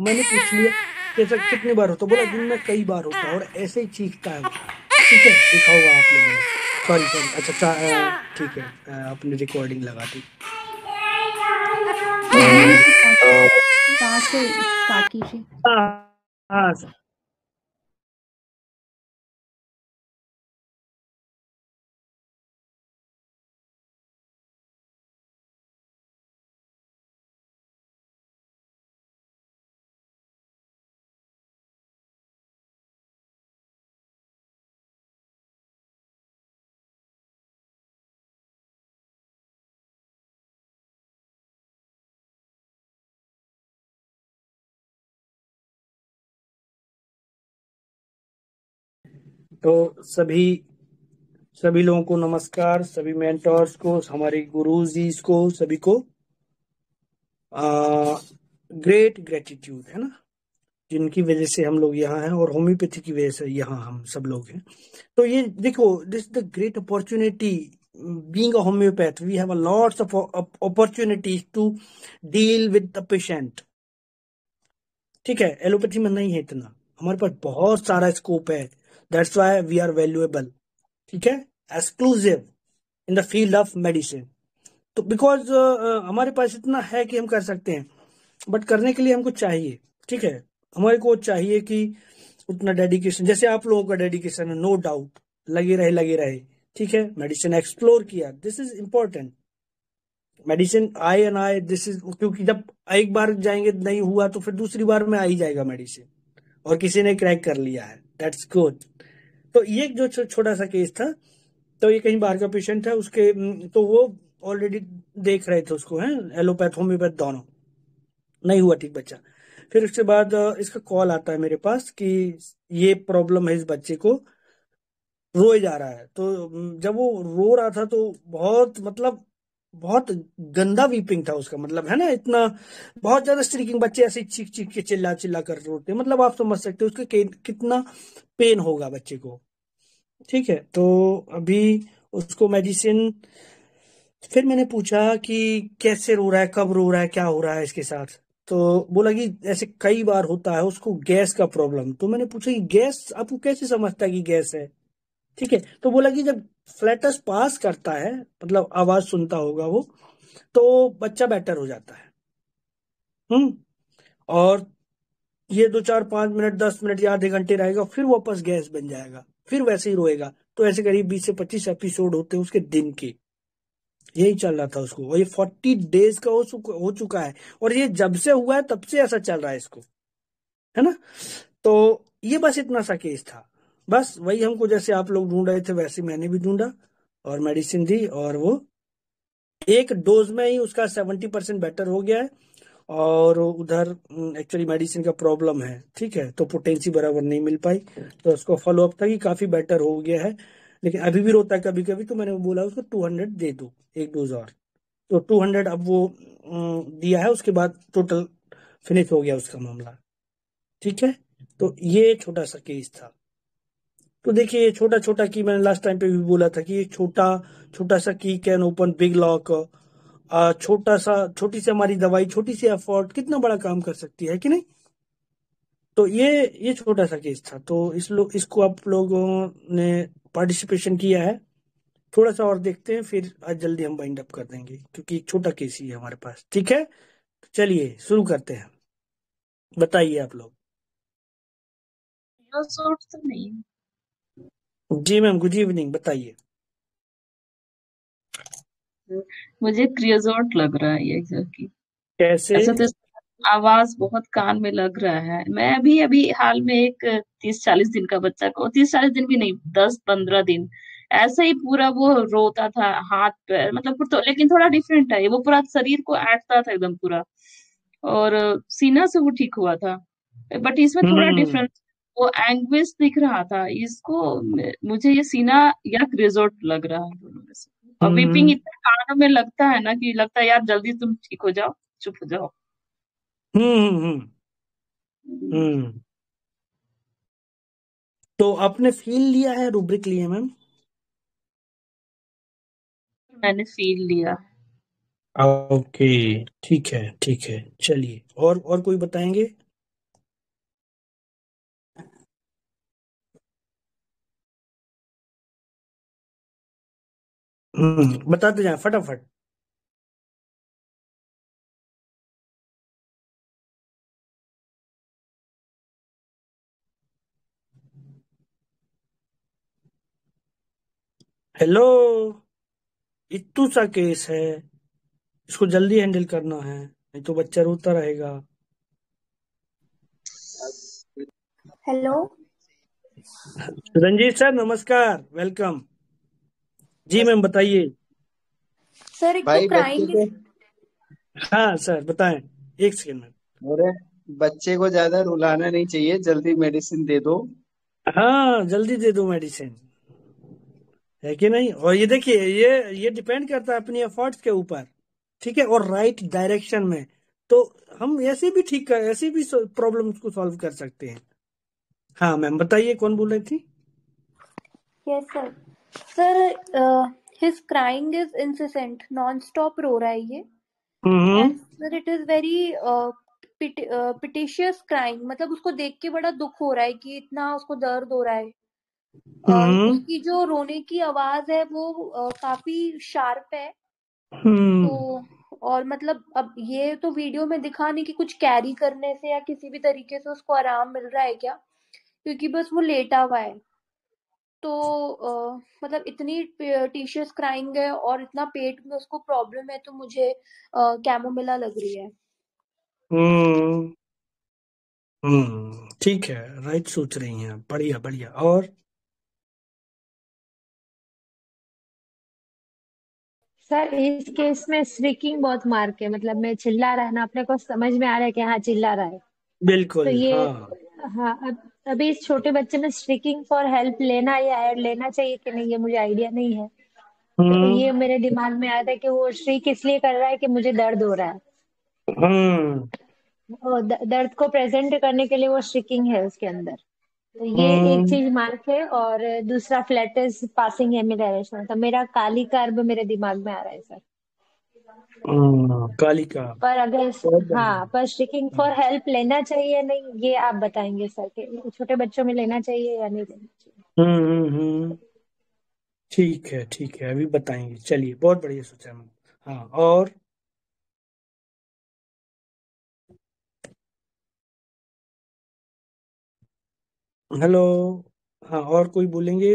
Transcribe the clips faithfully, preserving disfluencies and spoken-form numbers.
मैंने पूछ लिया कि ऐसा कितनी बार होता, बोला दिन में कई बार होता है और ऐसे ही चीखता है वो। ठीक है, देखा होगा आप लोगों ने। सॉरी सॉरी, अच्छा चा- अ, ठीक है, अ, आपने रिकॉर्डिंग लगा दी। नहीं, कहाँ से स्टार्ट कीजिए। हाँ हाँ तो सभी सभी लोगों को नमस्कार, सभी मेंटर्स को, हमारे गुरुजी को, सभी को ग्रेट ग्रेटिट्यूड, है ना, जिनकी वजह से हम लोग यहाँ हैं और होम्योपैथी की वजह से यहाँ हम सब लोग हैं। तो ये देखो, this the great opportunity, being a homeopath we have a lots of opportunities to deal with the patient. ठीक है, एलोपैथी में नहीं है इतना, हमारे पास बहुत सारा स्कोप है। That's why we are valuable. ठीक है, exclusive in the field of medicine. तो बिकॉज हमारे पास इतना है कि हम कर सकते हैं, बट करने के लिए हमको चाहिए। ठीक है, हमारे को चाहिए कि उतना डेडिकेशन, जैसे आप लोगों का डेडिकेशन है, नो डाउट, लगे रहे लगे रहे। ठीक है, मेडिसिन एक्सप्लोर किया, दिस इज इम्पोर्टेंट। मेडिसिन आए ना आए, दिस इज, क्योंकि जब एक बार जाएंगे नहीं हुआ तो फिर दूसरी बार में आ ही जाएगा मेडिसिन, और किसी ने क्रैक कर लिया है, दैट्स गुड। तो ये जो छो, छोटा सा केस था, तो ये कहीं बाहर का पेशेंट है, उसके हम्म, तो वो ऑलरेडी देख रहे थे उसको, है एलोपैथ होम्योपैथ दोनों, नहीं हुआ ठीक बच्चा। फिर उसके बाद अ, इसका कॉल आता है मेरे पास कि ये प्रॉब्लम है इस बच्चे को, रोए जा रहा है। तो हम्म, जब वो रो रहा था तो बहुत, मतलब बहुत गंदा वीपिंग था उसका, मतलब है ना, इतना बहुत ज्यादा स्ट्रीकिंग, बच्चे ऐसे ही चीख चीख के चिल्ला चिल्ला कर रोते हैं, मतलब आप समझ सकते हो उसके कि- कितना पेन होगा बच्चे को। ठीक है, तो अभी उसको मेडिसिन, फिर मैंने पूछा कि कैसे रो रहा है, कब रो रहा है, क्या हो रहा है इसके साथ। तो बोला कि ऐसे कई बार होता है उसको, गैस का प्रॉब्लम। तो मैंने पूछा कि गैस आपको कैसे समझता है कि गैस है। ठीक है, तो बोला कि जब फ्लैटस पास करता है, मतलब आवाज सुनता होगा वो, तो बच्चा बेटर हो जाता है। हम्म और ये दो चार पांच मिनट, दस मिनट या आधे घंटे रहेगा, फिर वापस गैस बन जाएगा, फिर वैसे ही रोएगा। तो ऐसे करीब बीस से पच्चीस एपिसोड होते हैं उसके दिन के। यही चल रहा था उसको, और ये फोर्टी डेज का हो चुका हो चुका है, और ये जब से हुआ है तब से ऐसा चल रहा है इसको, है ना। तो ये बस इतना सा केस था। बस वही हमको, जैसे आप लोग ढूंढ रहे थे वैसे मैंने भी ढूंढा और मेडिसिन दी, और वो एक डोज में ही उसका सेवेंटी परसेंट बेटर हो गया है। और उधर एक्चुअली मेडिसिन का प्रॉब्लम है। ठीक है, तो पोटेंसी बराबर नहीं मिल पाई, तो उसको फॉलो अप था कि काफी बेटर हो गया है, लेकिन अभी भी रोता है कभी कभी। तो मैंने बोला उसको टू हंड्रेड दे दो, एक डोज और। तो टू हंड्रेड अब वो अम, दिया है, उसके बाद टोटल फिनिश हो गया उसका मामला। ठीक है, तो ये छोटा सा केस था। तो देखिए, छोटा छोटा की, मैंने लास्ट टाइम पे भी बोला था कि एक छोटा छोटा सा की कैन ओपन बिग लॉक। छोटा सा, छोटी सी हमारी दवाई, छोटी सी एफर्ट कितना बड़ा काम कर सकती है कि नहीं। तो ये ये छोटा सा केस था, तो इस लो इसको आप लोगों ने पार्टिसिपेशन किया है। थोड़ा सा और देखते हैं, फिर आज जल्दी हम बाइंड अप कर देंगे, क्योंकि एक छोटा केस ही है हमारे पास। ठीक है, चलिए शुरू करते हैं, बताइए आप लोग। क्रियोसोट तो नहीं। जी मैम, गुड इवनिंग, बताइए। मुझे क्रियोसोट लग रहा है ये की। कैसे? ऐसा तो आवाज बहुत कान में लग रहा है। मैं अभी अभी हाल में एक तीस चालीस दिन का बच्चा को, तीस चालीस दिन भी नहीं, दस पंद्रह दिन ऐसे ही पूरा वो रोता था, हाथ पैर मतलब तो, लेकिन थोड़ा डिफरेंट है, वो पूरा शरीर को ऐंठता था एकदम पूरा, और सीना से वो ठीक हुआ था। बट इसमें थोड़ा हम्म डिफरेंस, वो एंग्विश दिख रहा था इसको। मुझे ये सीना या क्रियोसोट लग रहा है, दोनों में से। और वीपिंग हम्म इतना कानों में लगता है ना कि लगता है यार जल्दी तुम ठीक हो जाओ, चुप हो जाओ। हम्म हम्म हम्म तो आपने फील लिया है, रूब्रिक लिया मैम? मैंने फील लिया। ओके, ठीक है ठीक है, चलिए, और और कोई बताएंगे? हम्म बताते जाए फटाफट। हेलो। इत्तू सा केस है, इसको जल्दी हैंडल करना है, नहीं तो बच्चा रोता रहेगा। हेलो रंजीत सर नमस्कार, वेलकम। जी मैम बताइए। सर। एक तो भाई बच्चे क्राइंग को हाँ सर बताएं, एक सेकेंड में। अरे बच्चे को ज्यादा रुलाना नहीं चाहिए, जल्दी मेडिसिन दे दो। हाँ जल्दी दे दो मेडिसिन, है कि नहीं। और ये देखिए, ये ये डिपेंड करता है अपनी एफर्ट्स के ऊपर, ठीक है, और राइट डायरेक्शन में। तो हम ऐसे भी ठीक कर, ऐसे भी प्रॉब्लम्स को सॉल्व कर सकते हैं। हाँ मैम बताइए, कौन बोल रही थी। Yes sir. Sir his crying is incessant, non stop रो रहा है ये। Hmm and sir it is very piteous crying, मतलब उसको देख के बड़ा दुख हो रहा है कि इतना उसको दर्द हो रहा है। uh, हम्म उसकी जो रोने की आवाज है वो uh, काफी शार्प है। हम्म तो और मतलब अब ये तो वीडियो में दिखा नहीं कि कुछ कैरी करने से या किसी भी तरीके से उसको आराम मिल रहा है क्या, क्योंकि बस वो लेटा हुआ है। तो अ, मतलब इतनी टीशियस क्राइंग है और इतना पेट में उसको प्रॉब्लम है, तो मुझे कैमोमिला लग रही है। हम्म हम्म ठीक है, राइट सोच रही हैं आप, बढ़िया बढ़िया। और सर इस केस में स्ट्रीकिंग बहुत मार्क है, मतलब मैं चिल्ला रहा है ना, अपने को समझ में आ रहा है कि हाँ चिल्ला रहा है। तो बिल्कुल ये, हाँ। हाँ, अब अभी इस छोटे बच्चे में स्ट्रीकिंग फॉर हेल्प लेना या ऐड लेना चाहिए कि नहीं, ये मुझे आइडिया नहीं है। तो हम्म ये मेरे दिमाग में आया था कि वो श्रीक इसलिए कर रहा है कि मुझे दर्द हो रहा है। हम्म और द- दर्द को प्रेजेंट करने के लिए वो श्रिकिंग है उसके अंदर। तो ये एक हम्म चीज मार्क है। और दूसरा फ्लैटस पासिंग है मेरे डायरेक्शन, तो मेरा काली कार्ब मेरे दिमाग में आ रहा है सर। हम्म कालिका। पर अगर, बहुत हाँ, पर स्टिकिंग फॉर बढ़िया। हेल्प लेना चाहिए या नहीं, ये आप बताएंगे सर कि छोटे बच्चों में लेना चाहिए या नहीं लेना चाहिए। हम्म हम्म हम्म ठीक है ठीक है, अभी बताएंगे, चलिए, बहुत बढ़िया सोचा मैम। हाँ और। हेलो। हाँ और कोई बोलेंगे।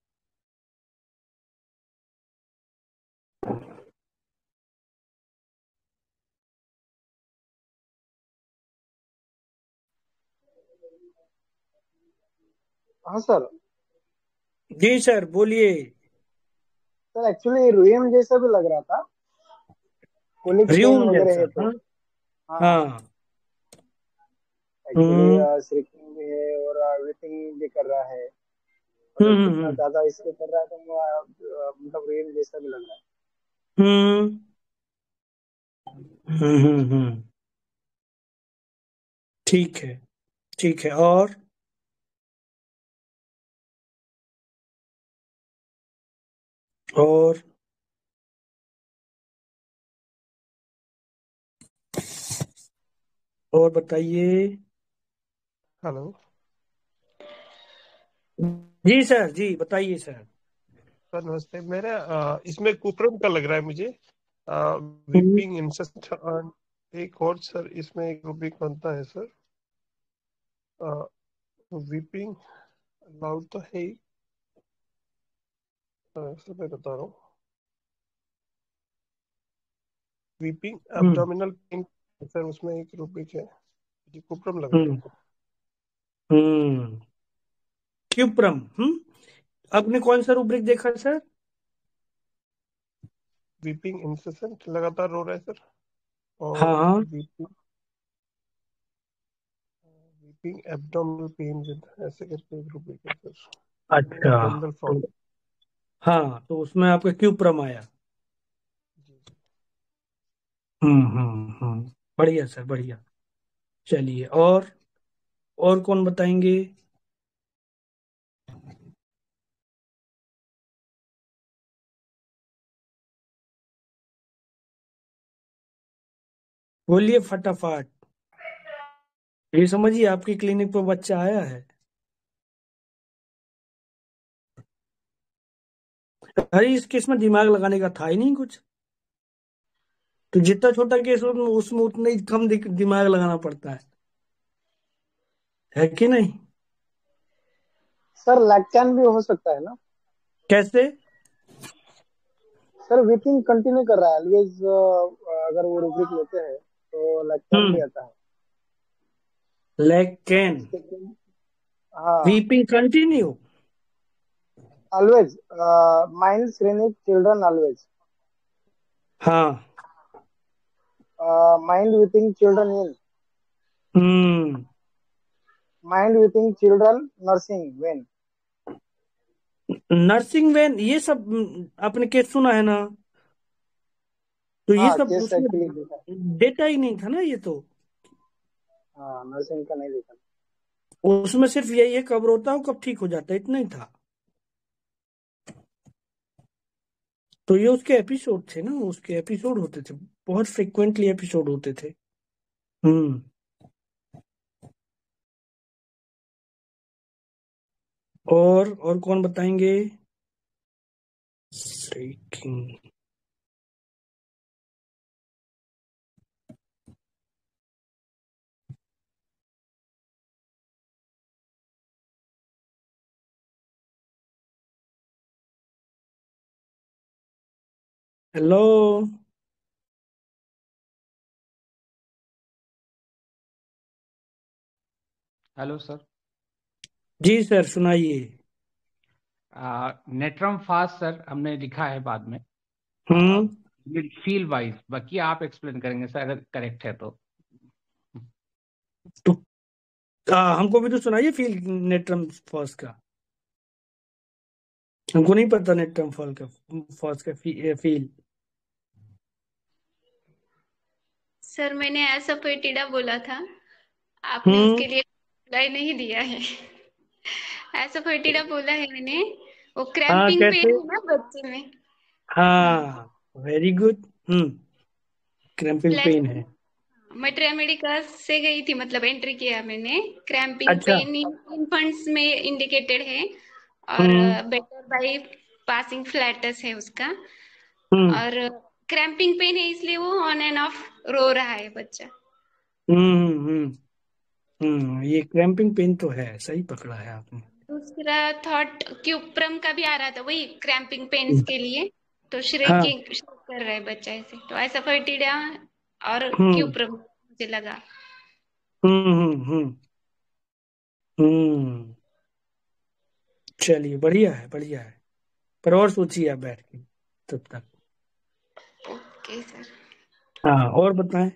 हाँ सर। जी सर बोलिए। सर एक्चुअली रुईम जैसा भी लग रहा था, कोलिक पेन र्यूम वगैरह जैसा, है तो। हाँ। हाँ। हाँ। एक्चुअली हम्म श्रिकिंग भी है और एवरीथिंग भी कर रहा है, हम्म मतलब हम्म कितना हम्म ज्यादा इसको कर रहा है तो अ, मतलब रुईम जैसा भी लग रहा है। हम्म हम्म हम्म, हम्म, ठीक है ठीक है। और और और बताइए। हेलो जी सर, जी बताइए सर। सर, नमस्ते। मेरा अ, इसमें कुप्रम का लग रहा है मुझे। Hmm weeping incessant. एक और सर, इसमें एक रूबिक बनता है सर। वीपिंग लाउड तो है ही। अ, सर मैं बता रहा हूँ। Weeping hmm abdominal pain sir, उसमें एक रूबिक है। जी कुप्रम लग रहा हम्म है। हम्म क्यूप्रम। हम्म आपने कौन सा रूब्रिक देखा सर। वीपिंग इंसेसेंट लगातार रो रहा है सर। हाँ और हाँ। Weeping weeping abdominal pain with, ऐसे करके एक रूबिक है सर। अच्छा। एब्डोमिनल तो प्रॉब्लम। हाँ, तो उसमें आपका क्यूप्रम आया। जी जी। हम्म हम्म हम्म बढ़िया सर, बढ़िया। चलिए, और और कौन बताएंगे। बोलिए फटाफट। ये समझिए, आपकी क्लिनिक पर बच्चा आया है। अरे इस केस में दिमाग लगाने का था ही नहीं कुछ। तो जितना छोटा केस हो उसमें उतना ही कम दि- दिमाग लगाना पड़ता है है कि नहीं? सर लैक्टैन भी हो सकता है ना? कैसे? सर वीपिंग कंटिन्यू कर रहा है ऑलवेज, अगर वो रूब्रिक लेते हैं तो लैक्टैन भी हम्म। आता है लेग कैन उसके लिए। हाँ, weeping continue. Always mind shrieking children always हाँ। Mind weeping children in hmm. Mind weeping children nursing when. Nursing when ये सब हम्म, आपने केस सुना है ना? तो ये हाँ, सब केस उसमें एक्चुअली देखा है। डेटा ही नहीं था ना ये तो। हाँ, नर्सिंग का नहीं देखा। उसमें सिर्फ यही है कब रोता हो कब ठीक हो जाता है, इतना ही था। तो ये उसके एपिसोड थे ना, उसके एपिसोड होते थे, बहुत फ्रिक्वेंटली एपिसोड होते थे। हम्म। और और कौन बताएंगे? Breaking. हेलो। Hello sir. जी सर सुनाइए। नेट्रम फास्ट सर हमने लिखा है बाद में, हम्म। फील वाइज, बाकी आप एक्सप्लेन करेंगे सर अगर करेक्ट है तो। तो आ, हमको भी तो सुनाइए फील नेट्रम फॉस का। हमको नहीं पता नेट्रम फॉल का फॉस का फी, फील। सर मैंने ऐसा पेटीडा बोला था, आपने हम्म। उसके लिए रिप्लाई नहीं दिया है। ऐसा पेटीडा बोला है मैंने। वो हाँ क्रैम्पिंग पेन कैसे? है ना बच्चे में। हाँ very good. Hmm. Cramping flat pain है। मैं ट्रेमेडिका से गई थी, मतलब एंट्री किया मैंने। क्रैम्पिंग अच्छा। पेन इन्फेंट्स में इंडिकेटेड है, और hmm. Better by passing flatus है उसका। हम्म। और क्रैम्पिंग पेन है इसलिए वो ऑन एंड ऑफ रो रहा है बच्चा। हम्म। हम्म। हम्म ये क्रैम्पिंग पेन तो है, सही पकड़ा है आपने। दूसरा थॉट क्यूप्रम का भी आ रहा था, वही क्रैम्पिंग पेन्स हम्म, के लिए। तो हाँ। श्रिंकिंग कर रहा है बच्चा ऐसे, तो ऐसा फर्टिडा और हम्म। क्यूप्रम मुझे लगा। हम्म। हम्म। हम्म। हम्म। चलिए बढ़िया है बढ़िया है। पर और सोचिए आप बैठ के तब तक। Okay sir. हाँ और बताएं।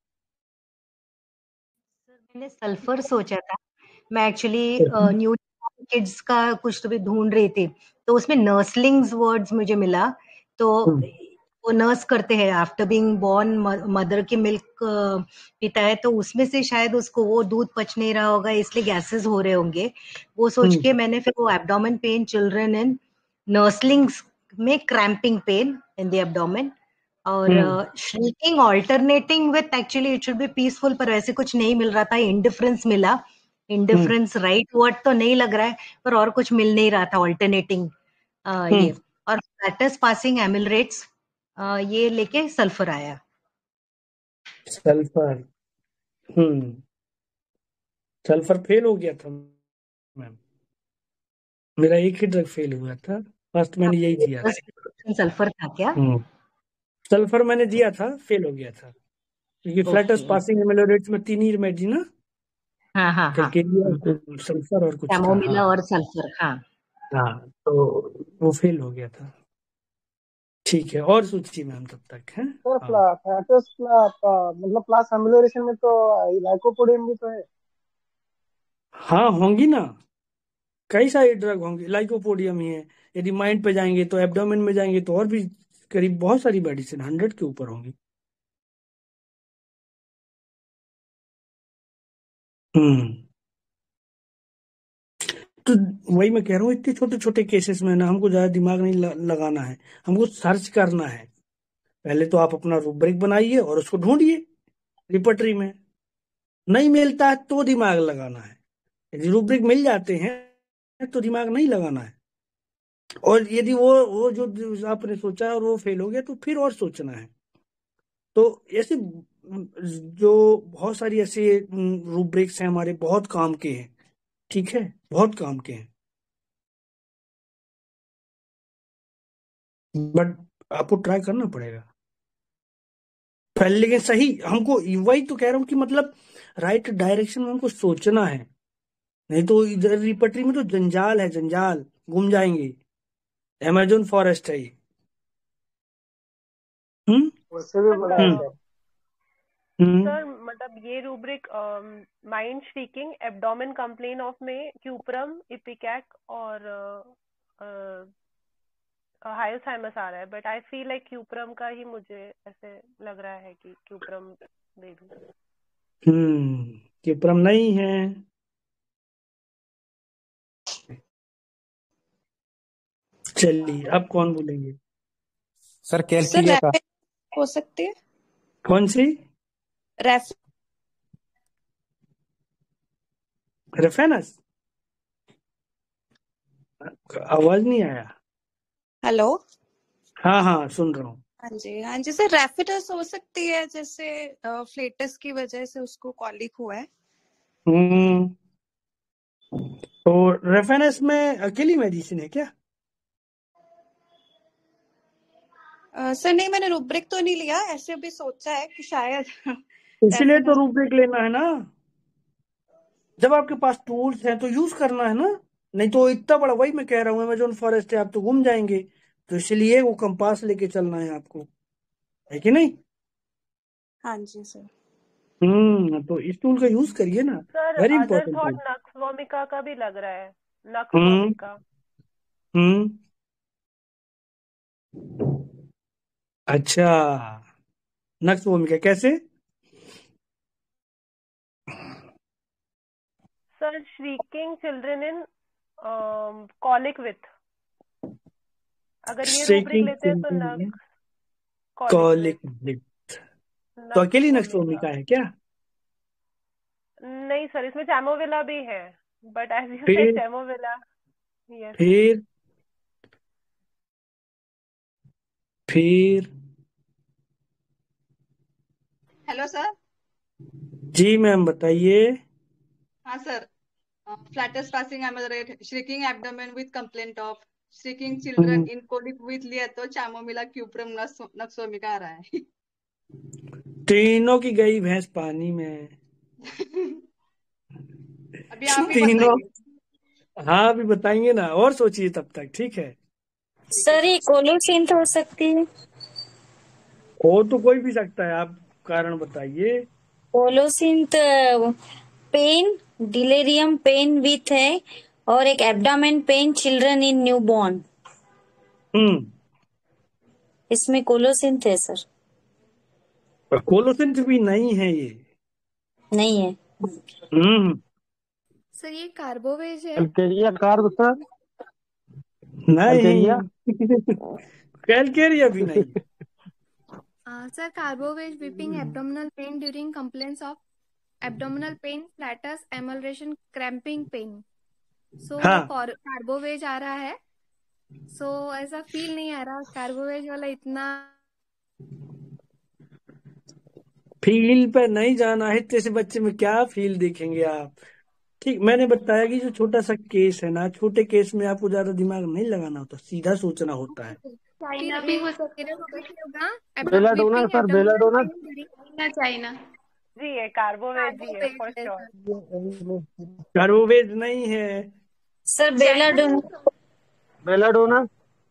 मैंने सल्फर सोचा था। मैं एक्चुअली न्यू किड्स का कुछ तो भी ढूंढ रही थी, तो उसमें नर्सलिंग्स वर्ड्स मुझे मिला। तो हम्म। वो नर्स करते हैं आफ्टर बीइंग बॉर्न, मदर की मिल्क पीता है, तो उसमें से शायद उसको वो दूध पच नहीं रहा होगा, इसलिए गैसेस हो रहे होंगे। वो सोच हम्म। के मैंने फिर वो abdomen pain children in nurslings में cramping pain in the abdomen, और हम्म। Shrieking alternating with actually it should be peaceful, पर वैसे कुछ नहीं मिल रहा था, इंडिफरेंस मिला। हम्म। इंडिफरेंस राइट वर्ड तो नहीं लग रहा है, पर और कुछ मिल नहीं रहा था ऑल्टरनेटिंग हम्म। ये। और फ्लैटस पासिंग एमिलरेट्स ये लेके सल्फर आया। सल्फर। हम्म। सल्फर फेल हो गया था मैम। मेरा एक ही ड्रग फेल हुआ था, फर्स्ट मैंने यही दिया था। सल्फर था क्या? हम्म। सल्फर मैंने दिया था, फेल हो गया था, क्योंकि फ्लैटस ओके। पासिंग एमिलोरेट्स में तीन ही मेडी ना, हाँ हाँ हाँ। कैलकेरिया सल्फर और कुछ था। हाँ। कैमोमिला और सल्फर, हाँ। हाँ तो वो फेल हो गया था। ठीक है और सोचिए मैम तब तक है। सर हाँ। फ्लैटस मतलब प्लास एमिलोरेशन में तो लाइकोपोडियम भी तो है। हाँ होंगी ना, कई सारी ड्रग होंगी, लाइकोपोडियम ही है। यदि माइंड पे जाएंगे तो एब्डोमेन में जाएंगे तो और भी करीब बहुत सारी मेडिसिन हंड्रेड के ऊपर होंगी। हम्म। तो वही मैं कह रहा हूँ, इतने छोटे छोटे केसेस में ना हमको ज्यादा दिमाग नहीं ल- लगाना है, हमको सर्च करना है। पहले तो आप अपना रूब्रिक बनाइए और उसको ढूंढिए रिपर्टरी में। नहीं मिलता है तो दिमाग लगाना है, यदि रूब्रिक मिल जाते हैं तो दिमाग नहीं लगाना है। और यदि वो वो जो जो आपने सोचा है और वो फेल हो गया तो फिर और सोचना है। तो ऐसे जो बहुत सारी ऐसे रूब्रिक्स हैं हमारे, बहुत काम के हैं, ठीक है, बहुत काम के हैं, बट आपको ट्राई करना पड़ेगा पहले। लेकिन सही हमको, वही तो कह रहा हूँ कि मतलब राइट डायरेक्शन में हमको सोचना है, नहीं तो इधर रिपटरी में तो जंजाल है, जंजाल, घूम जाएंगे। अमेजोन फॉरेस्ट है ये। हम्म उससे भी बड़ा है हम्म सर। हम्म सर मतलब ये rubric mind shrieking, abdomen complain of में क्यूप्रम, इपिकैक और हायोथाइमस आ रहा है, but I feel like cuprum का ही मुझे ऐसे लग रहा है कि क्यूप्रम दे दूं। हम्म क्यूप्रम नहीं है। चलिए अब कौन बोलेंगे? सर सर कैलकीरिया का। रैपिड हो सकती है। कौन सी? रैफ रेफेनस? आवाज नहीं आया। हेलो। हाँ हाँ सुन रहा हूँ। हाँ जी हाँ जी सर, रैफिडस हो सकती है, जैसे फ्लेटस की वजह से उसको कॉलिक हुआ है। हम्म तो रेफेनस में अकेली मेडिसिन है क्या? अ, सर नहीं, मैंने रूब्रिक तो नहीं लिया, ऐसे भी सोचा है कि शायद इसीलिए तो रेफिडस। रूब्रिक लेना है ना। जब आपके पास टूल्स हैं तो यूज करना है ना, नहीं तो इतना बड़ा, वही मैं कह रहा हूँ अमेजोन फॉरेस्ट है, आप तो घूम जाएंगे। तो इसलिए वो कंपास लेके चलना है आपको, है कि नहीं? हाँ जी सर। हम्म तो इस टूल का यूज करिए ना, sir very other important thought tool. Nux vomica का भी लग रहा है, नक्स हम्म वोमिका। हम्म अच्छा, नक्स भूमिका कैसे? Sir shrieking children in colic with, अगर ये रूब्रिक लेते हैं तो नक्स कॉलिक कॉलिक विथ तो नक्स अकेली नक्स वोमिका। भूमिका है क्या? नहीं सर, इसमें चैमोविला भी है, बट एज यू सेड फिर चैमोविला। यस। फिर फिर हेलो सर। जी मैम बताइए। हाँ sir, flatus passing ameliorate, shrieking abdomen with complaint of, shrieking children hmm, in colic with लिया तो चामोमिला क्यूप्रम नक्सोमिका आ रहा है। तीनों की गई भैंस पानी में। अभी आप ही तीनों। बताइए। हाँ अभी बताएंगे ना, और सोचिए तब तक, ठीक है? ठीक है सर सर। ये कोलोसिंथ हो सकती है। हो तो कोई भी सकता है, आप कारण बताइए। Colocynth pain, delirium pain with है, और एक abdomen pain children in newborn, hmm इसमें कोलोसिंथ है सर। कोलोसिंथ भी नहीं है ये। नहीं है। हम्म सर ये कार्बोवेज है। Calcarea carb sir. नहीं। कैलकेरिया। कैलकेरिया भी नहीं। Uh, sir, carboveज weeping, abdominal pain during complaints of abdominal pain, flatus, emulsion, cramping pain. So हाँ कार्बोवेज आ रहा है। सो so, ऐसा फील नहीं आ रहा कार्बोवेज वाला इतना। फील पे नहीं जाना है, जैसे बच्चे में क्या फील देखेंगे आप? ठीक, मैंने बताया कि जो छोटा सा केस है ना, छोटे केस में आपको ज्यादा दिमाग नहीं लगाना होता, सीधा सोचना होता है। चाइना भी हो सकती है, होगा belladonna weeping sir, abdominal belladonna. pain during china china. जी ये कार्बोवेज ही है कार्बोवेज फॉर है श्योर। सर। कार्बोवेज नहीं है। Sir belladonna. बेलाडोना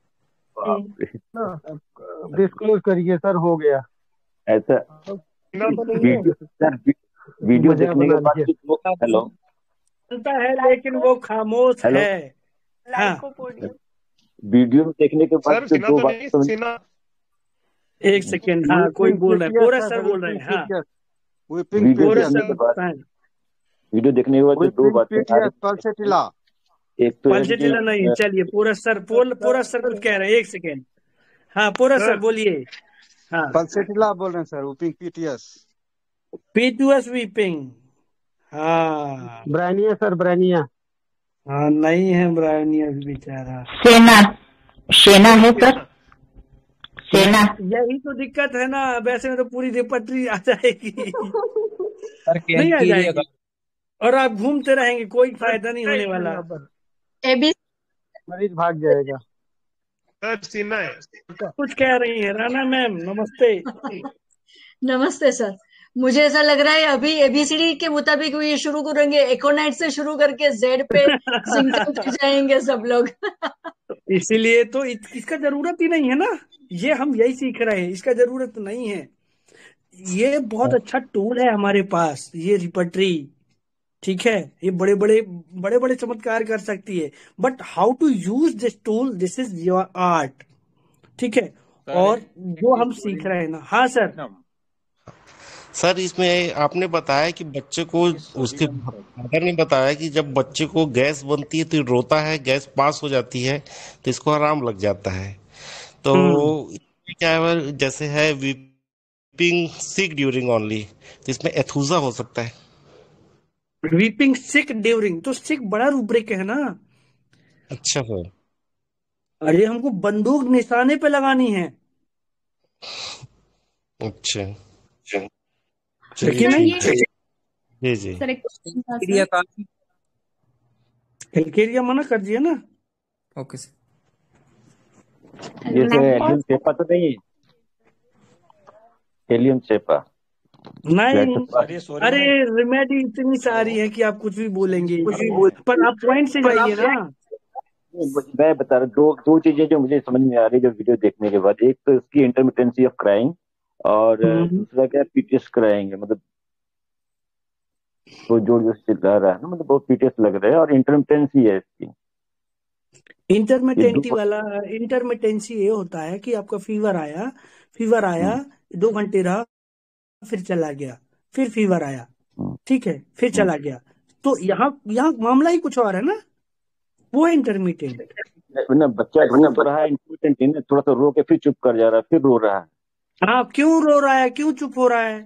डिस्क्लोज करिए सर, हो गया ऐसा ना तो नहीं है। वीडियो सर, वीडियो मजा देखने के बना बाद लिया। कुछ वो हेलो जानता है लेकिन वो खामोश हेलो है। हाँ लाइकोपोडियम। वीडियो में देखने के बाद सर जो सीना दो तो नहीं, बातें समझ सीना। एक सेकेंड, हाँ कोई विपिंग बोल रहा है, पीटियस पोरस है सर सर, बोल रहे विपिंग हैं। हाँ पीटियस। विपिंग वीडियो पोरस देखने पीटियस। के सर बाद बताएं। वीडियो देखने के बाद जो दो विपिंग बातें आ पीटियस रही है, पल्सेटिला। एक तो है कि पल्सेटिला नहीं है। चलिए पोरस सर, पोल पोरस सर कुछ कह रहे हैं, एक सेकेंड। हाँ पोरस सर सर बोलिए। हाँ पल्सेटिला बोल रहे हैं sir, weeping piteous. Piteous weeping. हाँ ब्रानिया सर, ब्रानिया। हाँ नहीं है ब्रायनियस बेचारा। सेना। सेना है सर, सेना। यही तो दिक्कत है ना, वैसे में तो पूरी रिपटरी आ जाएगी। सर नहीं आ कैलकेरिया का जाएगी, और आप घूमते रहेंगे, कोई फायदा नहीं होने वाला। यहाँ पर एबी मरीज भाग जाएगा। सर सीना है। कुछ कह रही है राना मैम, नमस्ते। नमस्ते सर। मुझे ऐसा लग रहा है अभी एबीसीडी के मुताबिक ये शुरू करेंगे, एकोनाइट से शुरू करके जेड पे सिंकम पे जाएंगे सब लोग। इसीलिए तो इत- इसका जरूरत ही नहीं है ना, ये हम यही सीख रहे हैं, इसका जरूरत नहीं है। ये बहुत अच्छा टूल है हमारे पास, ये रिपटरी, ठीक है। ये बड़े बड़े बड़े बड़े चमत्कार कर सकती है, but how to use this tool, this is your art, ठीक है। और जो हम सीख रहे हैं ना, हाँ सर। सर इसमें आपने बताया कि बच्चे को, उसके फादर ने बताया कि जब बच्चे को गैस बनती है तो रोता है, गैस पास हो जाती है तो इसको आराम लग जाता है। तो इसमें क्या है, जैसे है वीपिंग सिक ड्यूरिंग ओनली, तो इसमें एथुजा हो सकता है। वीपिंग सिक ड्यूरिंग, तो सिक बड़ा रूब्रिक है ना। अच्छा सर। अरे हमको बंदूक निशाने पे लगानी है। अच्छा है चलिए कि नहीं? ठीक है। जी जी। सर एक क्वेश्चन था कैलकेरिया सर। का। कैलकेरिया मना कर दिया ना। Okay sir. ये से एलियन सेपा तो नहीं है, एलियन सेपा नहीं, फ्लैटस। अरे रेमेडी इतनी सारी है कि आप कुछ भी बोलेंगे, पर आप पॉइंट से जाइए ना। मैं बता रहा हूँ, दो दो चीजें जो मुझे समझ में आ रही है जो वीडियो देखने के बाद। एक तो इसकी इंटरमिटेंसी ऑफ क्राइंग, और दूसरा क्या, पीटीएस क्राइंग है, मतलब तो जोड़ जो चिल्ला रहा है ना, मतलब बहुत पीटीएस लग रहा है, और इंटरमिटेंसी है इसकी। इंटरमिटेंसी वाला, इंटरमिटेंसी ये होता है कि आपका फीवर आया, फीवर आया दो घंटे रहा, फिर चला गया, फिर फीवर आया, ठीक है, फिर चला गया। तो यहाँ यहाँ मामला ही कुछ और है ना, वो है इंटरमिटेंट। ना बच्चा रो तो रहा है, इंटरमिटेंट नहीं, थोड़ा सा रो के फिर चुप कर जा रहा है, फिर रो रहा है। हाँ, क्यों रो रहा है, क्यों चुप हो रहा है?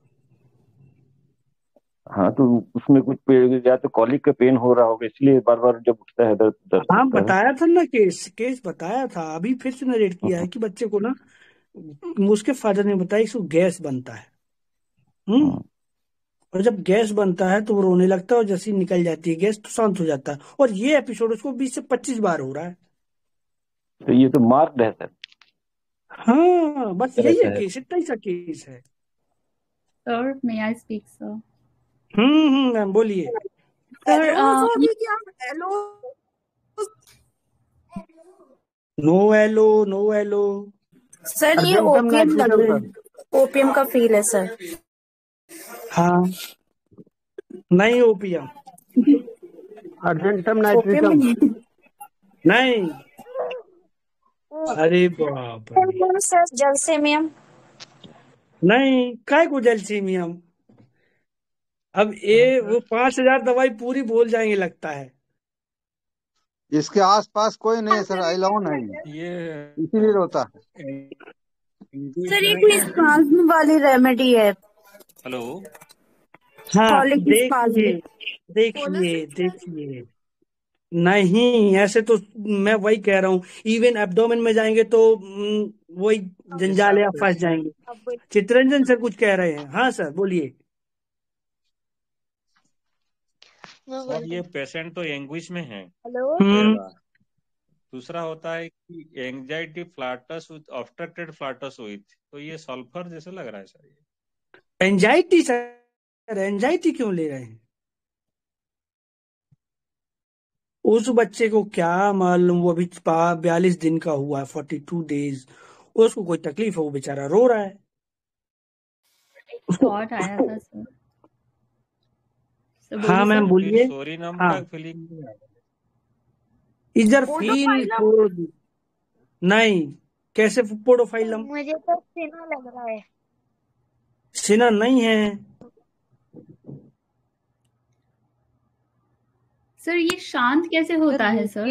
हाँ तो उसमें कुछ पे- या तो कॉलिक का पेन हो रहा होगा, इसलिए बार बार जब उठता है दर्द दर्द हाँ होता है। बताया था ना, केस केस बताया था, अभी फिर से नरेट किया है कि बच्चे को ना, उसके फादर ने बताया इसको गैस बनता है, हम्म, और जब गैस बनता है तो वो रोने लगता है, और जैसे ही निकल जाती है गैस तो शांत हो जाता है। और ये एपिसोड उसको बीस से पच्चीस बार हो रहा है। तो ये तो मार्क्ड है सर। हाँ बस यही है है। केस, इतना ही सा केस है। Sir may I speak sir? Hmm hmm ma'am बोलिए। Sir no aloe, no aloe. Sir ये अर्जेंटम ओपीएम लग नाइट्रिकम रहा सर। है, ओपीएम का फील है सर। हाँ, नहीं ओपियम, अर्जेंटम ओपीएम नाइट्रिकम। नहीं। अरे बाप रे, सर जलसेमियम। नहीं, काय को जलसीमियम। अब ये वो पांच हजार दवाई पूरी बोल जाएंगे लगता है। इसके आसपास कोई नहीं है सर, अलोन है ये, इसीलिए रोता है। सर ये कोई स्पाज्म वाली रेमेडी है। हेलो हाँ कॉलिक देखिए स्पाज्म। देखिए देखिए, नहीं ऐसे तो मैं वही कह रहा हूँ, इवन एब्डोमेन में जाएंगे तो हम्म, वही जंजाल या फंस जाएंगे। चित्रंजन सर कुछ कह रहे हैं, हाँ सर बोलिए। सर ये पेशेंट तो एंग्विश में है हेलो। पहला। दूसरा होता है कि anxiety flatus with obstructed flatus with, तो ये सल्फर जैसे लग रहा है सर। ये एंजाइटी सर, एंजाइटी क्यों ले रहे हैं? उस बच्चे को क्या मालूम, वो अभी बयालीस दिन का हुआ है, फोर्टी टू डेज, उसको कोई तकलीफ है, वो बेचारा रो रहा है। थॉट आया था सर। सर हाँ बोलिए मैम सर। बोलिए। सोरिनम हाँ, का फीलिंग नहीं आ रहा। इधर फील फोर, नहीं, कैसे पोडोफाइलम? मुझे तो सीना लग रहा है। सिना नहीं है सर ये शांत कैसे होता है सर?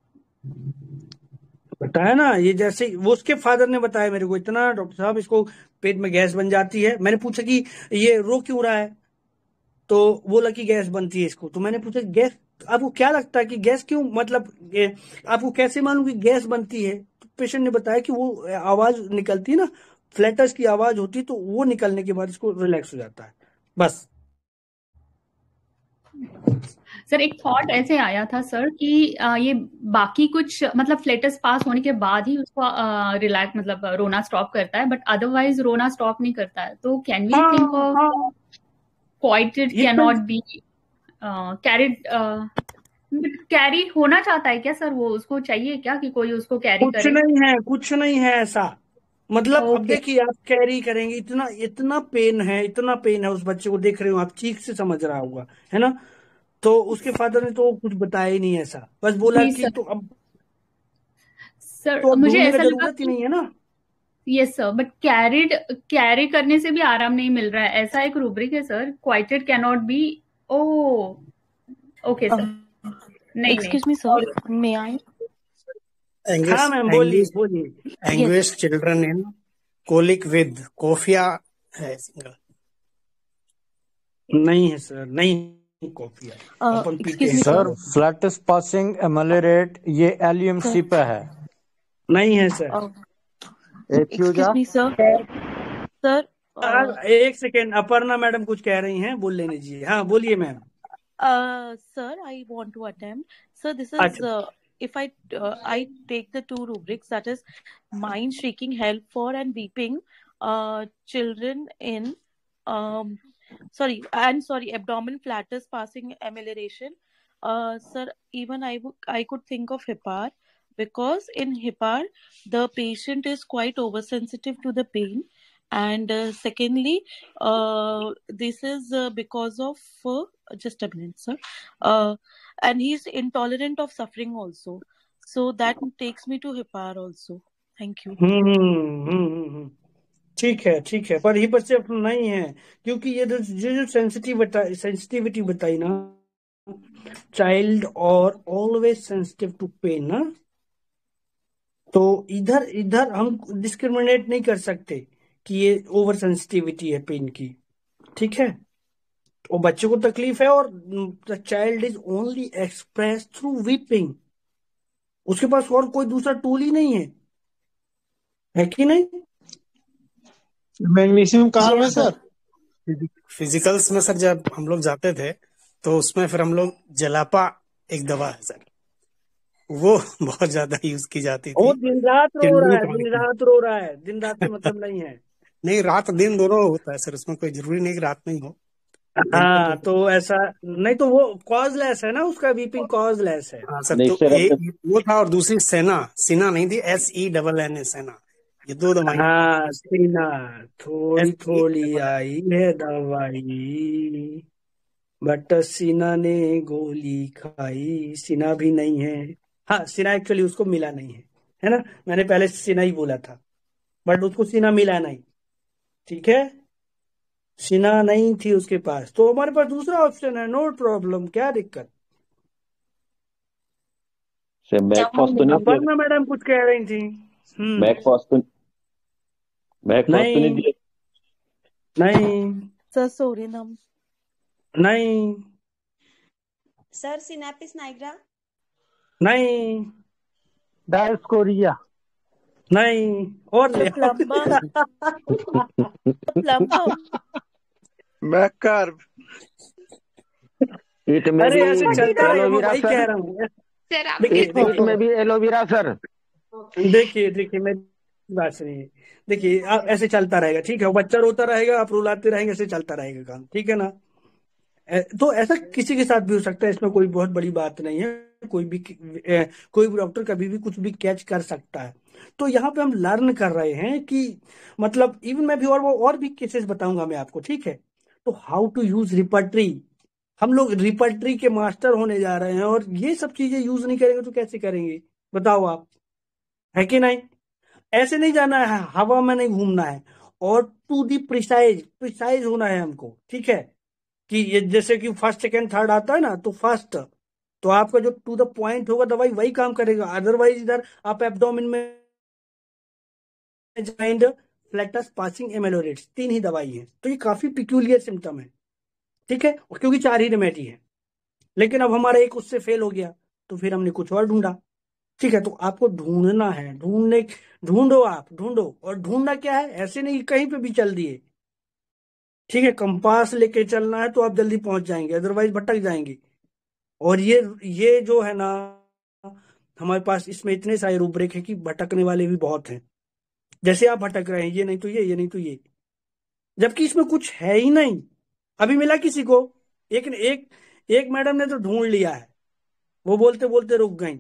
बताया ना, ये जैसे वो उसके फादर ने बताया मेरे को, इतना डॉक्टर साहब इसको पेट में गैस बन जाती है। मैंने पूछा कि ये रो क्यों रहा है, तो बोला कि गैस बनती है इसको। तो मैंने पूछा गैस आपको क्या लगता है कि गैस क्यों, मतलब ये, आपको कैसे मालूम कि गैस बनती है? तो पेशेंट ने बताया कि वो आवाज निकलती है ना, फ्लैटस की आवाज होती, तो वो निकलने के बाद इसको रिलैक्स हो जाता है, बस। सर एक थॉट ऐसे आया था सर कि आ, ये बाकी कुछ मतलब फ्लेटस पास होने के बाद ही उसको रिलैक्स मतलब रोना स्टॉप करता है, बट अदरवाइज रोना स्टॉप नहीं करता है, तो कैन वी हाँ थिंक ऑफ हाँ, क्वाइटेड ये कैन तो नॉट बी कैरिड, कैरी होना चाहता है क्या सर? वो उसको चाहिए क्या कि कोई उसको कैरी कुछ करे? नहीं है, कुछ नहीं है ऐसा। मतलब अब ओके देखिए, आप कैरी करेंगे, इतना इतना पेन है, इतना पेन है उस बच्चे को, देख रहे हो आप, चीख से समझ रहा होगा, है ना? तो उसके फादर ने तो कुछ बताया ही नहीं ऐसा, बस बोला जी कि सर। तो अब सर तो अब मुझे ढूंढने का ऐसा लगा जरूरत ही कि नहीं है ना। Yes sir, but carried carry करने से भी आराम नहीं मिल रहा है, ऐसा एक रूब्रिक है sir, quieted can not be. Oh okay sir, नहीं नहीं Excuse me, sir. और May I? हाँ Anguish, मैम, बोलिए anguish, बोलिए। Yes. anguish children in colic with coffea है सिंगल। नहीं है सर, नहीं कॉफी है, Uh, अपन पीते excuse हैं me, तो sir. Sir coffee. Flatus passing ameliorate ये एलयूएमसी Sir. पे है। नहीं है सर। Uh, एक्यूजा excuse me, sir. Sir. Uh, आ, एक सेकेंड, अपर्णा मैडम कुछ कह रही हैं, बोल लेने दीजिए। हाँ बोलिए ma'am. uh, sir, I want to attempt. Sir, this is अच्छा, uh, if I uh, I take the two rubrics, that is mind shrieking, help for, and weeping. Uh, children in um, sorry, and sorry, abdomen flatus passing amelioration. Uh, sir, even I would I could think of hipar, because in hipar the patient is quite oversensitive to the pain, and uh, secondly, uh, this is uh, because of uh, just a minute, sir. Uh, and he's intolerant of suffering also, so that takes me to hipar also. Thank you. Hmm hmm hmm hmm, ठीक है ठीक है, पर ही पर सिर्फ नहीं है, क्योंकि ये जो ये जो सेंसिटिव बताई सेंसिटिविटी बताई ना, चाइल्ड और ऑलवेज सेंसिटिव टू पेन ना, तो इधर इधर हम डिस्क्रिमिनेट नहीं कर सकते कि ये ओवर सेंसिटिविटी है पेन की, ठीक है? और बच्चे को तकलीफ है, और the child is only express through weeping, उसके पास और कोई दूसरा टूल ही नहीं है, है कि नहीं? मैं इंग्लिश में कहा जी है हाँ सर। सर। फिजिकल्स में सर जब हम लोग जाते थे तो उसमें फिर हम लोग जलापा एक दवा है सर, वो बहुत ज्यादा यूज की जाती वो थी दिन रात रो रहा चिल्ड्रन है, दिन कॉलिक में। रात रो रहा है, दिन रात से मतलब नहीं है। नहीं, रात दिन दोनों होता है सर, उसमें कोई जरूरी नहीं कि रात में ही हो, दिन में हाँ, तो। तो ऐसा नहीं, तो वो कॉजलेस है ना, उसका वीपिंग कॉजलेस है। हाँ सर, नहीं तो सर, एक हमने वो था और दूसरी सेना, सीना नहीं थी, S E double N A सेना, ये दो दवाइयां हाँ सीना, थोड़ी एस ई थोड़ी डबल एन। आई है दवाई, बट सीना ने गोली खाई, सीना भी नहीं है। हाँ, सीना एक्चुअली उसको मिला नहीं है, है ना? मैंने पहले सीना ही बोला था, बट उसको सीना मिला नहीं, ठीक है? सीना नहीं थी उसके पास, तो हमारे पास दूसरा ऑप्शन है, नो प्रॉब्लम, क्या दिक्कत? सर मैक फॉस तो नहीं दिया? अपर्णा मैडम कुछ कह रही थी। हम्म। मैक फॉस तो मैक फॉस तो नहीं नहीं दिया? नहीं Sir, sorry, nam. नहीं सर सिनेपिस नाइग्रा। नहीं डायस्कोरिया नहीं, और ले The plumbum. The plumbum. Maikal ईट में अरे भी ऐसे चलता रहेगा, मैं एलोवेरा वही सर, कह रहा हूँ। सर आप देखिए ईट ईट में देखिए भी एलोवेरा सर। देखिए देखिए मेरी बात सुनिए, देखिए आप ऐसे चलता रहेगा, ठीक है? वो बच्चा रोता रहेगा, आप रुलाते रहेंगे, ऐसे चलता रहेगा काम, ठीक है ना? ए- तो ऐसा किसी के साथ भी हो सकता है, इसमें कोई बहुत बड़ी बात नहीं है, कोई भी ए, कोई भी डॉक्टर कभी भी कुछ भी कैच कर सकता है। तो यहाँ पे हम लर्न कर रहे हैं कि मतलब इवन मैं भी और वो और भी केसेस बताऊंगा मैं आपको, ठीक है? तो हाउ टू यूज रिपर्टरी, हम लोग रिपर्टरी के मास्टर होने जा रहे हैं, और ये सब चीजें यूज नहीं करेंगे तो कैसे करेंगे, बताओ आप, है कि नहीं? ऐसे नहीं जाना है, हवा में नहीं घूमना है, और टू दी प्रिसाइज प्रिसाइज होना है हमको, ठीक है? कि ये जैसे कि फर्स्ट सेकंड थर्ड आता है ना, तो फर्स्ट, तो आपका जो टू द पॉइंट होगा दवाई वही काम करेगा, अदरवाइज इधर आप एब्डोमेन में जाइंड फ्लैटस पासिंग एमेलोरेट्स, तीन ही दवाई है, तो ये काफी पिक्यूलियर सिम्टम है, ठीक है? और क्योंकि चार ही रेमेडी है, लेकिन अब हमारा एक उससे फेल हो गया, तो फिर हमने कुछ और ढूंढा। ठीक है, तो आपको ढूंढना है, ढूंढने ढूंढो, आप ढूंढो। और ढूंढना क्या है, ऐसे नहीं कहीं पे भी चल दिए। ठीक है, कंपास लेके चलना है तो आप जल्दी पहुंच जाएंगे, अदरवाइज भटक जाएंगे। और ये ये जो है ना, हमारे पास इसमें इतने सारे रूब्रिक है कि भटकने वाले भी बहुत हैं। जैसे आप भटक रहे हैं, ये नहीं तो ये ये नहीं तो ये, जबकि इसमें कुछ है ही नहीं। अभी मिला किसी को, एक एक एक मैडम ने तो ढूंढ लिया है, वो बोलते बोलते रुक गई।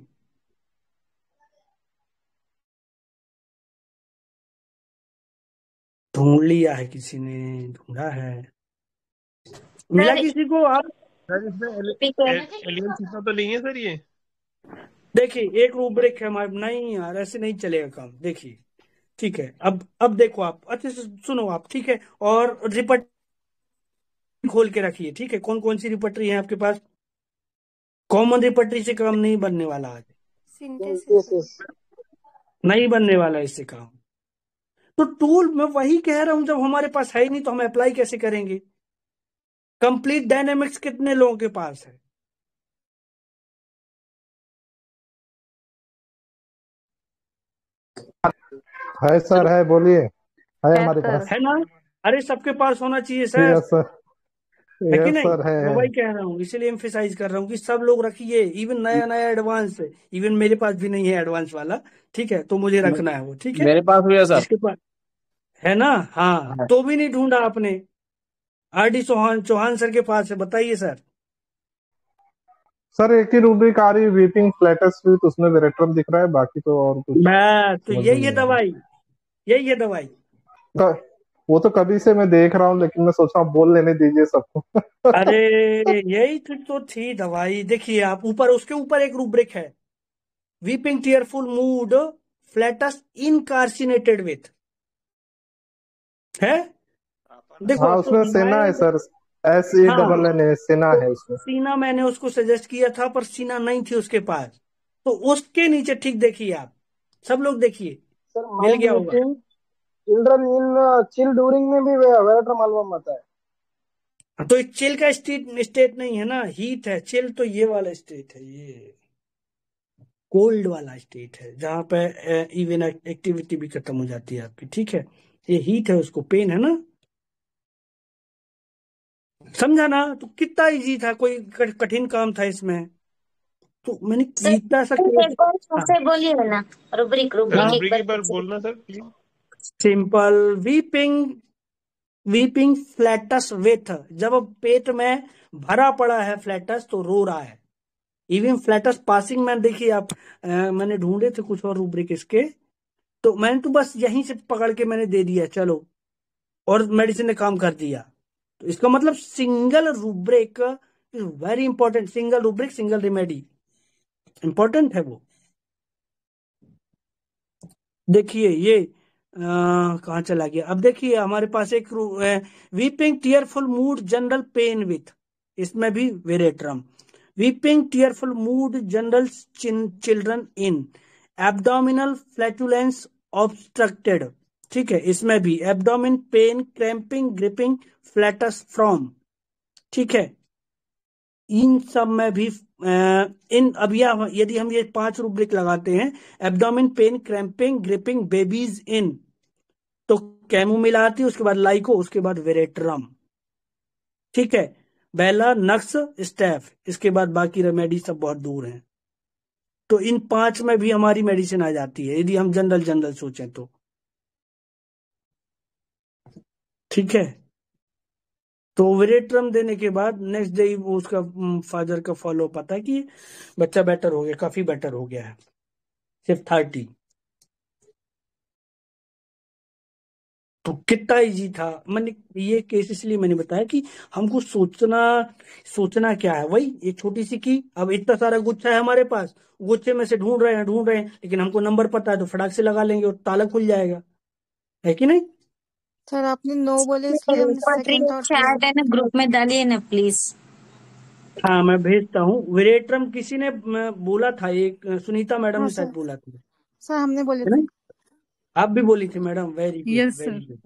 ढूंढ लिया है किसी ने, ढूंढा है, मिला सर किसी को? आप सर इसमें ठीक है। एलियन सिस्टम तो नहीं है सर ये? देखिए, एक रूब्रिक है हमारे, नहीं यार ऐसे नहीं चलेगा काम। देखिए, ठीक है, अब अब देखो आप अच्छे से सुनो आप, ठीक है। और रिपट खोल के रखिए, ठीक है। कौन कौन सी रिपटरी है आपके पास? कॉमन रिपटरी से काम नहीं बनने वाला आज, सिंथेसिस। नहीं बनने वाला इससे काम। तो टूल मैं वही कह रहा हूं, जब हमारे पास है ही नहीं तो हम अप्लाई कैसे करेंगे? कंप्लीट डायनेमिक्स कितने लोगों के पास है? है सर, है, बोलिए। है हमारे पास। है ना? अरे सबके पास होना चाहिए सर, यस सर, है कि यस नहीं? सर, है मैं है वही कह रहा हूँ, इसीलिए एम्फेसाइज कर रहा हूँ कि सब लोग रखिए। इवन नया नया एडवांस है, इवन मेरे पास भी नहीं है एडवांस वाला, ठीक है, तो मुझे रखना है वो, ठीक है। मेरे पास भी है सर। जिसके पास है ना, हाँ, तो भी नहीं ढूंढा आपने। R D Chauhan Chauhan sir के पास है, बताइए सर। सर। एक ही रूब्रिक आ रही है, वीपिंग फ्लैटस विथ, उसमें वेरेट्रम दिख रहा है, बाकी तो और कुछ बस तो समझ में यही है नहीं आ दवाई, यही है दवाई। रहा। तो वो तो कभी से मैं देख रहा हूँ, लेकिन मैं सोच रहा हूँ बोल लेने दीजिए सबको। अरे यही तो तो थी दवाई। देखिए आप ऊपर, उसके ऊपर एक रूब्रिक है, weeping tearful mood flatus incarcerated with, है। देखो हाँ, तो उसमें सेना है मैं, सर, एस ए हाँ, डबल एन ए, सेना तो है उसमें। सीना मैंने उसको सजेस्ट किया था, पर सीना नहीं थी उसके पास। तो उसके नीचे, ठीक देखिए आप, सब लोग देखिए, सर मिल माइंड गया होगा। Reading children in chill during में भी वेराट्रम एल्बम आता है। तो चिल का स्टेट स्टेट नहीं है ना, हीट है। चिल तो ये वाला स्टेट है, ये कोल्ड वाला स्टेट है, जहां पे इवन एक्टिविटी भी खत्म हो जाती है आपकी, ठीक है। ये हीट है, उसको पेन है ना, समझा ना? तो कितना इजी था, कोई क- कठिन काम था इसमें? तो मैंने सर इतना सा एक बार फिर हाँ से बोलिए ना, रुब्रिक सर रुब्रिक हाँ, एक रूब्रिक बार एक फिर बार से। बोलना sir please. Simple. Weeping weeping flatus with, जब पेट में भरा पड़ा है फ्लैटस तो रो रहा है। इवन फ्लैटस पासिंग में देखिए आप, अ, मैंने ढूंढे थे कुछ और रूब्रिक इसके, तो मैंने तो बस यहीं से पकड़ के मैंने दे दिया, चलो, और मेडिसिन ने काम कर दिया। तो इसका मतलब single rubric is very important. Single rubric single remedy, important है वो। देखिए ये आ, कहाँ चला गया? अब देखिए हमारे पास एक weeping tearful mood general pain with, इसमें भी Veratrum. Weeping tearful mood general children in abdominal flatulence obstructed, ठीक है, इसमें भी abdomen pain cramping griping flatus from, ठीक है। इन सब में भी अ, इन अब यह यदि हम ये पांच रूब्रिक लगाते हैं, abdomen pain cramping griping babies in, तो कैमू मिलाती, उसके बाद लाइको, उसके बाद वेरेट्रम, ठीक है। बेला नक्स स्टेफ, इसके बाद बाकी रेमेडी सब बहुत दूर हैं। तो इन पांच में भी हमारी मेडिसिन आ जाती है, यदि हम जनरल जनरल सोचें तो, ठीक है। तो वेरेट्रम देने के बाद नेक्स्ट डे वो उसका फादर का फॉलो अप आता है कि बच्चा बेटर हो गया, काफी बेटर हो गया है, सिर्फ थर्टी। तो कितना इजी था। मैंने ये केस इसलिए मैंने बताया कि हमको सोचना, सोचना क्या है, वही एक छोटी सी की। अब इतना सारा गुच्छा है हमारे पास, गुच्छे में से ढूंढ रहे हैं ढूंढ रहे हैं, लेकिन हमको नंबर पता है तो फटाक से लगा लेंगे और ताला खुल जाएगा, है कि नहीं? सर आपने नो बोले इसलिए हमने सेकंड थॉट दिया। चैट है ना, ग्रुप में डालिए ना प्लीज। हाँ मैं भेजता हूँ। वेरेट्रम किसी ने म, बोला था, एक सुनीता मैडम हाँ ने शायद सर, बोला था, सर हमने बोले है थे। ना? आप भी बोली थी madam, very good yes very sir. Good.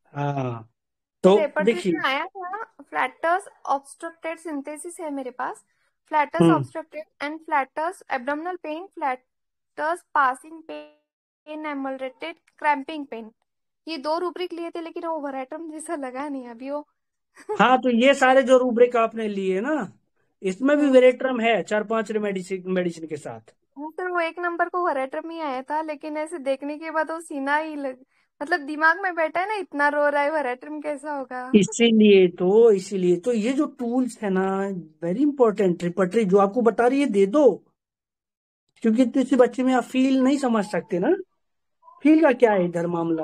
हाँ सर तो रेपर्टरी देखिए, में आया था फ्लैटस ऑब्स्ट्रक्टेड सिंथेसिस है मेरे पास, flatus hmm obstructed and flatus abdominal pain, flatus passing pain, ameliorated cramping pain. ये दो रूब्रिक लिए थे, लेकिन वो वेराट्रम जैसा लगा नहीं अभी वो। हाँ, तो ये सारे जो रूब्रिक आपने लिए ना, इसमें भी हम्म वेरेट्रम है चार पांच मेडिसिन मेडिसिन के साथ। सर वो एक नंबर को वेराट्रम ही आया था, लेकिन ऐसे देखने के बाद वो सीना ही लग, मतलब दिमाग में बैठा है ना, इतना रो रहा है, वेराट्रम कैसा होगा। इसीलिए तो इसीलिए तो ये जो टूल्स है ना, वेरी इंपॉर्टेंट। रिपर्टरी जो आपको बता रही है दे दो, क्योंकि किसी बच्चे में आप फील नहीं समझ सकते ना, फील का क्या है इधर मामला।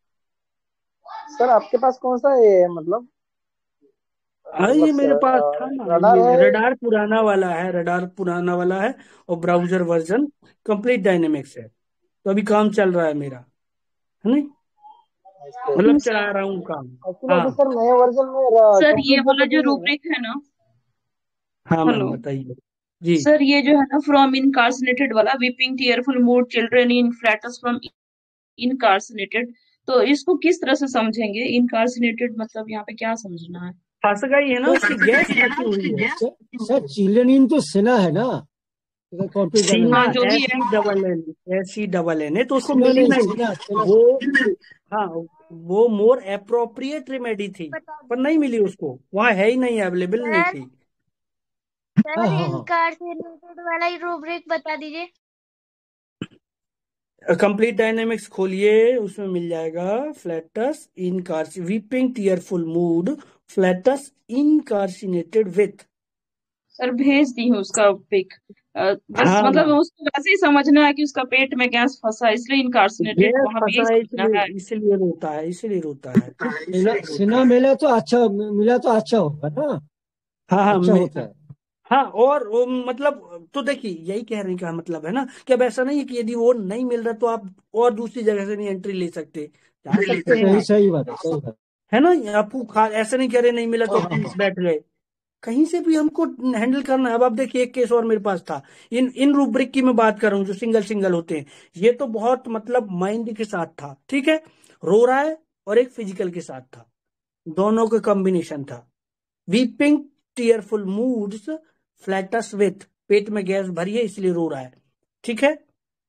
सर आपके पास कौन सा है, मतलब हाँ, मतलब ये मेरे पास था ना, रडार ये है? रडार पुराना वाला है, रडार पुराना वाला है, और ब्राउजर वर्जन कंप्लीट डायनेमिक्स है। तो अभी काम चल रहा है मेरा, है नहीं, मतलब एक्चुअली चला रहा हूँ काम। अभी हाँ सर नए वर्जन में सर ये कंप्लीट वाला जैसा जो भी नहीं है। रूब्रिक है ना, हाँ हेलो मैम बताइए जी। सर, ये जो है ना फ्रॉम इनकार्सनेटेड वाला, weeping tearful mood children in flatus from incarcerated, तो इसको किस तरह से समझेंगे? इनकार्सनेटेड मतलब यहाँ पे क्या समझना है? फंस गई है ना, उसकी गैस फंसी हुई है। सर सर चिल्ड्रन इन तो सेना है ना, कॉम्प्यूटर सीना, हाँ डायनेमिक्स। जो भी एस है। E double N, S E double N है, तो उसको सेना मिली नहीं, नहीं सेना सेना। वो। हाँ, वो मोर अप्रोप्रिएट रेमेडी थी, पर नहीं मिली उसको, वहां है ही नहीं, अवेलेबल नहीं सर थी। हाँ सर हाँ हाँ। इनकार्सनेटेड वाला ही रूब्रिक बता दीजिए। कंप्लीट डायनेमिक्स खोलिए, उसमें मिल जाएगा flatus incarcerated weeping tearful mood, flatus incarcerated with. Sir भेज दी हूँ उसका पिक। बस हाँ, मतलब उसको वैसे ही समझना है कि उसका पेट में गैस फंसा है, इसलिए इनकार्सनेटेड, गैस वहां भी यही फंसा है, समझना इसलिए है। इसलिए रोता है, इसलिए रोता है, मिला इसलिए रोता सेना है। मिला तो अच्छा, मिला तो अच्छा होगा ना, हाँ हाँ अच्छा मैं, होता है। हाँ, और वो मतलब तो देखिए, यही कहने का मतलब है ना कि अब ऐसा नहीं है कि यदि वो नहीं मिल रहा तो आप और दूसरी जगह से नहीं एंट्री ले सकते, जा सकते हैं सही आप, सही बात है, सही बात है ना। आपको खा ऐसे नहीं कह रहे नहीं मिला है। तो हाँ हाँ हाँ। बैठ गए, कहीं से भी हमको हैंडल करना है। अब आप देखिए, एक केस और मेरे पास था, इन इन रूब्रिक की मैं बात कर रहा हूँ जो सिंगल सिंगल होते हैं। ये तो बहुत मतलब माइंड के साथ था, ठीक है, रो रहा है, और एक फिजिकल के साथ था, दोनों का कॉम्बिनेशन था। Weeping tearful moods, flatus with, पेट में गैस भरी है इसलिए रो रहा है, ठीक है।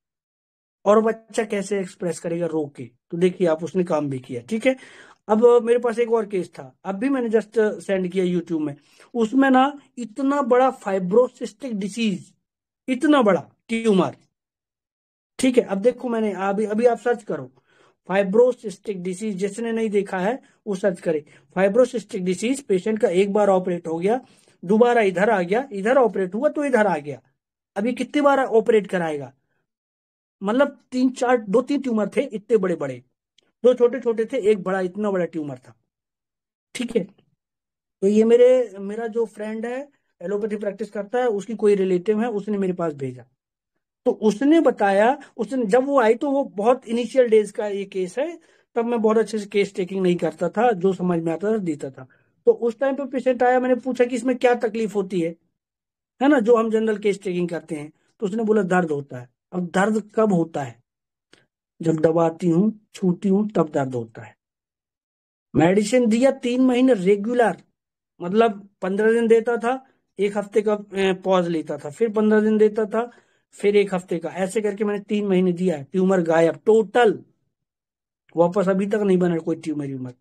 और बच्चा कैसे एक्सप्रेस करेगा रो के, तो देखिए आप, उसने काम भी किया, ठीक है। अब मेरे पास एक और केस था, अब भी मैंने जस्ट सेंड किया यूट्यूब में। उसमें ना इतना बड़ा फाइब्रोसिस्टिक डिसीज, इतना बड़ा ट्यूमर, ठीक है। अब देखो, मैंने अभी अभी आप सर्च करो फाइब्रोसिस्टिक डिसीज, जिसने नहीं देखा है वो सर्च करे। फाइब्रोसिस्टिक डिसीज, पेशेंट का एक बार ऑपरेट हो गया, दोबारा इधर आ गया, इधर ऑपरेट हुआ तो इधर आ गया। अभी कितनी बार ऑपरेट कराएगा, मतलब तीन चार, दो तीन ट्यूमर थे इतने बड़े बड़े, दो छोटे छोटे थे, एक बड़ा, इतना बड़ा ट्यूमर था, ठीक है। तो ये मेरे मेरा जो फ्रेंड है, एलोपैथी प्रैक्टिस करता है, उसकी कोई रिलेटिव है, उसने मेरे पास भेजा। तो उसने बताया, उसने जब वो आई तो वो बहुत इनिशियल डेज का ये केस है, तब मैं बहुत अच्छे से केस टेकिंग नहीं करता था, जो समझ में आता था देता था। तो उस टाइम पे पेशेंट आया, मैंने पूछा कि इसमें क्या तकलीफ होती है है ना, जो हम जनरल केस टेकिंग करते हैं। तो उसने बोला दर्द होता है। अब दर्द कब होता है, जब दबाती हूँ, छूती हूँ, तब दर्द होता है। मेडिसिन दिया तीन महीने रेगुलर, मतलब पंद्रह दिन देता था, एक हफ्ते का पॉज लेता था, फिर पंद्रह दिन देता था, फिर एक हफ्ते का, ऐसे करके मैंने तीन महीने दिया, ट्यूमर गायब टोटल, वापस अभी तक नहीं बना कोई ट्यूमर व्यूमर।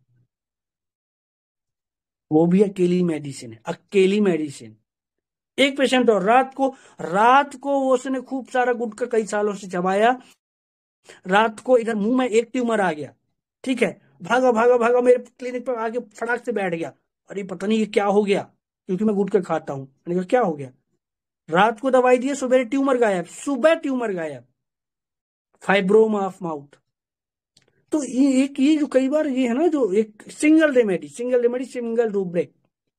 वो भी अकेली मेडिसिन है, अकेली मेडिसिन। एक पेशेंट और, रात को रात को वो उसने खूब सारा गुटखा कई सालों से चबाया, रात को इधर मुंह में एक ट्यूमर आ गया, ठीक है, भागा भागा भागा मेरे क्लिनिक पर आके फटाक से बैठ गया। अरे पता नहीं ये क्या हो गया, क्योंकि मैं गुटखा खाता हूं। मैंने कहा क्या हो गया, रात को दवाई दी, सुबह ट्यूमर गायब, सुबह ट्यूमर गायब, फाइब्रोमा ऑफ माउथ। तो ये एक, ये जो कई बार ये है ना, जो एक single remedy, single remedy single rubric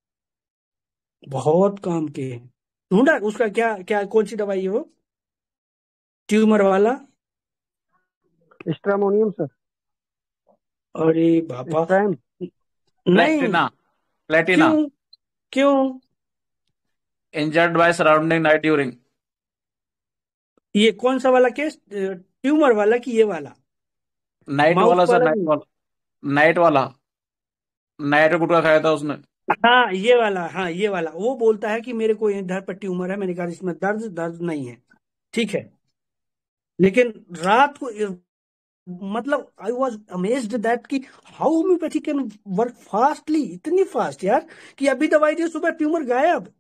बहुत काम के हैं। ढूंढा उसका, क्या क्या कौन सी दवाई है वो ट्यूमर वाला? Stramonium sir. अरे बाबा, स्ट्रैम। नहीं, प्लेटिना प्लेटिना क्यों क्यों? Injured by surrounding night during. ये कौन सा वाला केस, ट्यूमर वाला कि ये वाला नाइट माउथ वाला सर, वाला? नाइट नहीं, वाला, नाइट वाला, नाइट में गुटखा खाया था उसने। हाँ ये वाला, हाँ ये वाला, वो बोलता है कि मेरे को इधर पर ट्यूमर है। मैंने कहा इसमें दर्द दर्द नहीं है, ठीक है। लेकिन रात को मतलब आई वॉज अमेज्ड दैट कि how homeopathy can work fastly, इतनी फास्ट यार, कि अभी दवाई दी सुबह ट्यूमर गायब।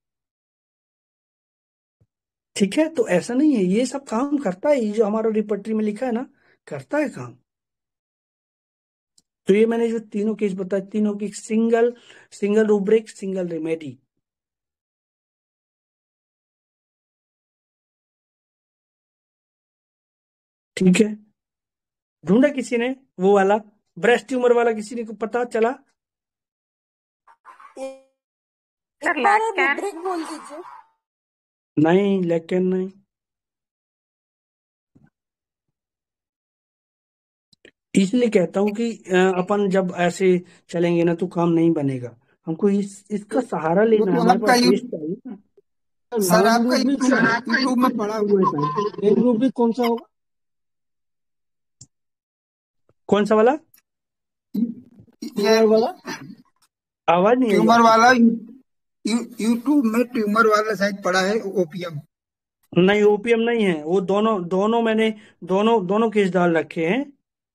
ठीक है, तो ऐसा नहीं है, ये सब काम करता है, ये जो हमारा रिपर्टरी में लिखा है ना, करता है काम। तो ये मैंने जो तीनों केस बताए, तीनों की single single rubric, single remedy. ठीक है, ढूंढा किसी ने वो वाला ब्रेस्ट ट्यूमर वाला, किसी ने को पता चला? एक बार आप ब्रेक बोल दीजिए। नहीं, लेकिन नहीं। इसलिए कहता हूँ कि अ, अपन जब ऐसे चलेंगे ना तो काम नहीं बनेगा। हमको इस इसका सहारा वो लेना है, तो हमारे आपका पास यू बेस चाहिए ना। सर मेन आपका रूब्रिक यूट्यूब यूट्यूब में पढ़ा हुआ है। मेन रूब्रिक कौन सा होगा? कौन सा वाला? ये ट्यूमर वाला? आवाज नहीं आई ट्यूमर आपकी। वाला यू, यूट्यूब में ट्यूमर वाला शायद पढ़ा है, ओपीएम। नहीं, ओपीएम नहीं है वो। दोनों दोनों मैंने दोनों दोनों केस डाल रखे हैं।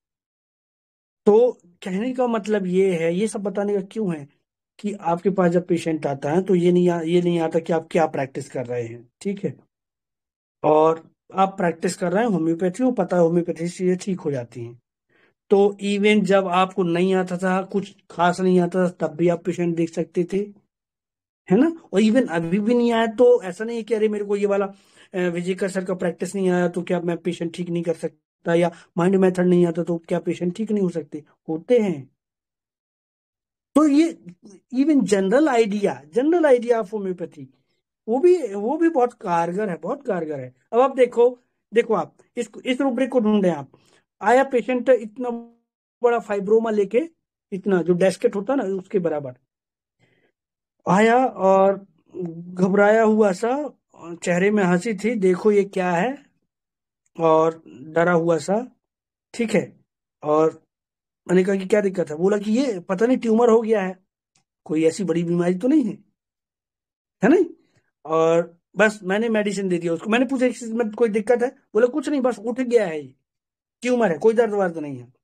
तो कहने का मतलब ये है, ये सब बताने का क्यों है कि आपके पास जब पेशेंट आता है तो ये नहीं आ, ये नहीं आता कि आप क्या प्रैक्टिस कर रहे हैं, ठीक है। और आप प्रैक्टिस कर रहे हैं होम्योपैथी, वो पता है होम्योपैथी से ये ठीक हो जाती हैं। तो इवन जब आपको नहीं आता था, कुछ खास नहीं आता था, तब भी आप पेशेंट देख सकते थे, है ना। और इवन अभी भी नहीं आया तो ऐसा नहीं है कि अरे मेरे को ये वाला अ, विजयकर सर का प्रैक्टिस नहीं आया तो क्या मैं पेशेंट ठीक नहीं कर सकता, या माइंड मेथड नहीं आता तो क्या पेशेंट ठीक नहीं हो सकते, होते हैं। तो ये even general idea general idea of homeopathy, वो भी वो भी बहुत कारगर है, बहुत कारगर है। अब आप देखो, देखो आप इस इस रूब्रिक को ढूंढे आप। आया पेशेंट इतना बड़ा फाइब्रोमा लेके, इतना जो डेस्केट होता है ना उसके बराबर आया, और घबराया हुआ सा, चेहरे में हंसी थी, देखो ये क्या है, और डरा हुआ सा, ठीक है। और मैंने कहा कि क्या दिक्कत है? बोला कि ये पता नहीं ट्यूमर हो गया है, कोई ऐसी बड़ी बीमारी तो नहीं है, है नहीं। और बस मैंने मेडिसिन दे दिया उसको। मैंने पूछा इसमें कोई दिक्कत है? बोला कुछ नहीं, बस उठ गया है, ये ट्यूमर है, कोई दर्द वर्द नहीं है।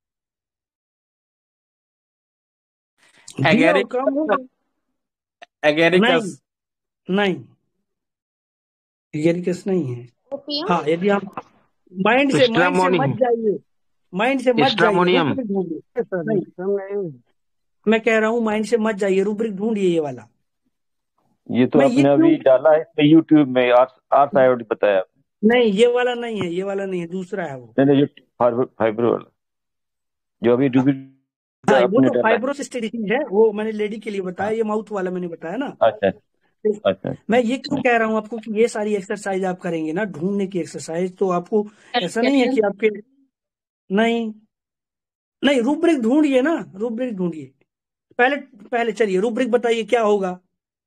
दिया और काम हो एगेरिकस, गया। एगेरिकस। नहीं, नहीं, एगेरिकस नहीं है। ओपियम। हाँ, यदि हम माइंड से माइंड से मत स्ट्रामोनियम। जाइए, माइंड से मत जाइए, स्ट्रामोनियम। रूब्रिक ढूंढिए। सर नहीं, एकदम नहीं। मैं कह रहा हूँ माइंड से मत जाइए, रूब्रिक ढूंढिए ये वाला। ये तो मैं ये आपने क्यों, अभी डाला है इसमें यूट्यूब में, आर्स आर्स आयोड बताया आपने। नहीं ये वाला नहीं है, ये वाला नहीं है, दूसरा है वो। नहीं नहीं, जो फाइबर फाइबर वाला जो अभी हाँ, रूबी हाँ, वो आपने तो डाला है। फाइब्रोसिस डिसीज है, वो मैंने लेडी के लिए बताया, हाँ, ये माउथ वाला मैंने बताया ना। अच्छा तो अच्छा। मैं ये क्यों कह रहा हूँ आपको कि ये सारी एक्सरसाइज आप करेंगे ना, ढूंढने की एक्सरसाइज, तो आपको ऐसा नहीं है कि आपके, नहीं, नहीं, रूब्रिक ढूंढिए ना, रूब्रिक ढूंढिए। पहले पहले चलिए रूब्रिक बताइए क्या होगा।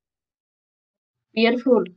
ईयरफुल।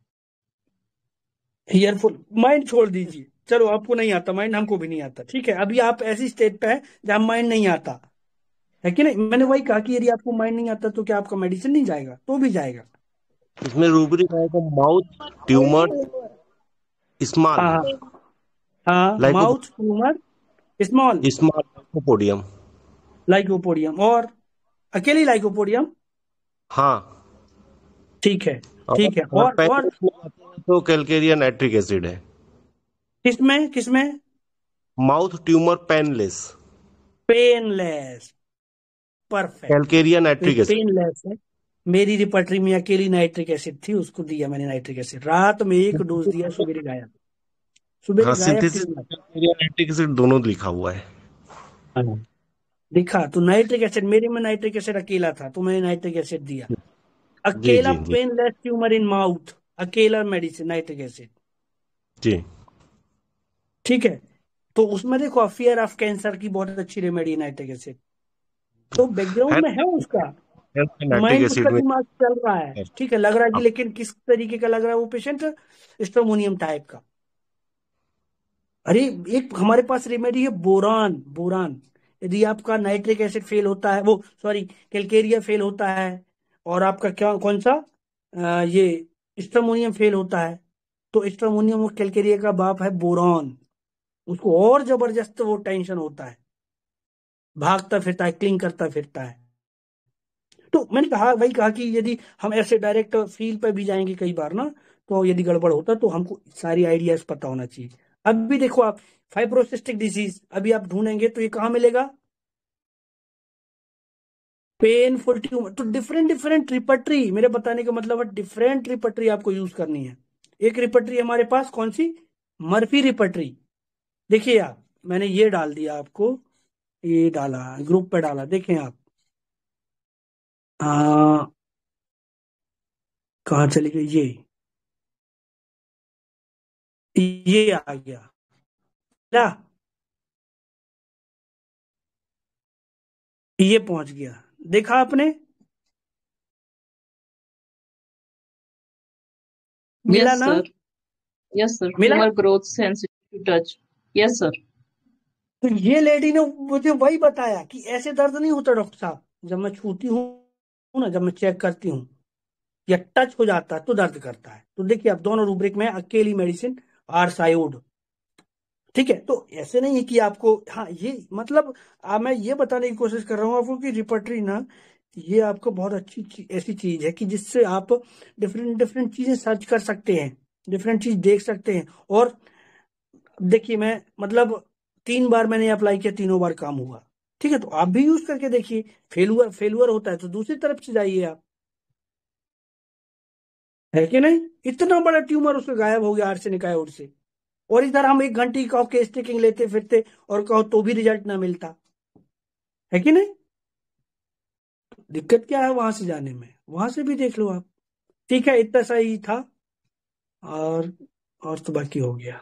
ईयरफुल, माइंड छोड़ दीजिए, चलो आपको नहीं आता माइंड, हमको भी नहीं आता, ठीक है। अभी आप ऐसी स्टेट पे है जहां माइंड नहीं आता, है कि नहीं। मैंने वही कहा कि यदि आपको माइंड नहीं आता तो क्या आपका मेडिसिन नहीं जाएगा? तो भी जाएगा। इसमें रूब्रिक आएगा माउथ ट्यूमर स्मॉल हाँ, हाँ, Lyco mouth tumour small small Lycopodium. Lycopodium, और अकेली लाइकोपोडियम, हाँ, ठीक है, और ठीक है। अगर और और पेनलेस में आते हैं तो कैलकेरिया नाइट्रिक एसिड है। किसमें किसमें? Mouth tumour painless painless, perfect. Calcarea तो ये नाइट्रिक एसिड। पेनलेस है। मेरी रिपर्टरी में अकेली नाइट्रिक एसिड थी, उसको दिया मैंने नाइट्रिक एसिड, रात में एक डोज दिया, सवेरे गायब, हाँ, सवेरे गायब synthesis tumour. Calcarea nitric acid दोनों लिखा हुआ है। हाँ, दिखा तो नाइट्रिक एसिड, मेरे में नाइट्रिक एसिड अकेला था तो मैंने नाइट्रिक एसिड दिया। जी अकेला जी जी पेनलेस ट्यूमर इन माउथ, अकेला मेडिसिन नाइट्रिक एसिड, जी। ठीक है। तो उसमें देखो फियर ऑफ कैंसर की बहुत अच्छी रेमेडी नाइट्रिक एसिड, तो बैकग्राउंड में है उसका। नाइट्रिक माइंड उसका एसिड में दिमाग चल रहा है, ठीक है, लग रहा है कि, लेकिन किस तरीके का लग रहा है वो पेशेंट? स्ट्रोमोनियम टाइप का। अरे एक हमारे पास रेमेडी है, बोरान, बोरान। यदि आपका नाइट्रिक एसिड फेल होता है, वो सॉरी कैलकेरिया फेल होता है, और आपका क्या कौन सा अ, ये स्ट्रोमोनियम फेल होता है, तो स्ट्रोमोनियम वो कैलकेरिया का बाप है बोरॉन, उसको और जबरदस्त वो टेंशन होता है, भागता फिरता है, क्लिंग करता फिरता है। तो मैंने कहा वही कहा कि यदि हम ऐसे डायरेक्ट फील्ड पे भी जाएंगे कई बार ना, तो यदि गड़बड़ होता तो हमको सारी आइडियाज पता होना चाहिए। अब भी देखो आप, फाइब्रोसिस्टिक डिजीज अभी आप ढूंढेंगे तो ये कहाँ मिलेगा, पेनफुल ट्यूमर। तो डिफरेंट डिफरेंट रिपर्टरी, मेरे बताने का मतलब है डिफरेंट रिपर्टरी आपको यूज करनी है। एक रिपर्टरी हमारे पास कौन सी, मर्फी रिपर्टरी। देखिए आप, मैंने ये डाल दिया आपको, ये डाला ग्रुप पे डाला, देखें आप, आ, कहाँ चली गई ये ये आ गया क्या, ये पहुंच गया, देखा आपने, मिला यस ना, सर, यस सर, मिला। Tumour growth sensitive to touch. Yes sir. तो ये लेडी ने मुझे वही बताया कि ऐसे दर्द नहीं होता डॉक्टर साहब, जब मैं छूती हूँ ना, जब मैं चेक करती हूँ या टच हो जाता है तो दर्द करता है। तो देखिए आप, दोनों रूब्रिक में अकेली मेडिसिन आरसायोड, ठीक है। तो ऐसे नहीं है कि आपको, हाँ ये मतलब आ, मैं ये बताने की कोशिश कर रहा हूँ आपको कि रिपर्टरी ना, ये आपको बहुत अच्छी ची, ऐसी चीज है कि जिससे आप डिफरेंट डिफरेंट चीजें सर्च कर सकते हैं, डिफरेंट चीज देख सकते हैं। और देखिए मैं मतलब तीन बार मैंने अप्लाई किया, तीनों बार काम हुआ, ठीक है। तो आप भी यूज करके देखिए, फेलुअर फेलुअर होता है तो दूसरी तरफ से जाइए आप, है कि नहीं। इतना बड़ा ट्यूमर उसका गायब हो गया आर्सेनिक आयोड से, और इधर हम एक घंटे की कहो केस स्टिकिंग लेते फिरते और कहो तो भी रिजल्ट ना मिलता, है कि नहीं। दिक्कत क्या है वहां से जाने में, वहां से भी देख लो आप। ठीक है, इतना सही था, और और तो बाकी हो गया,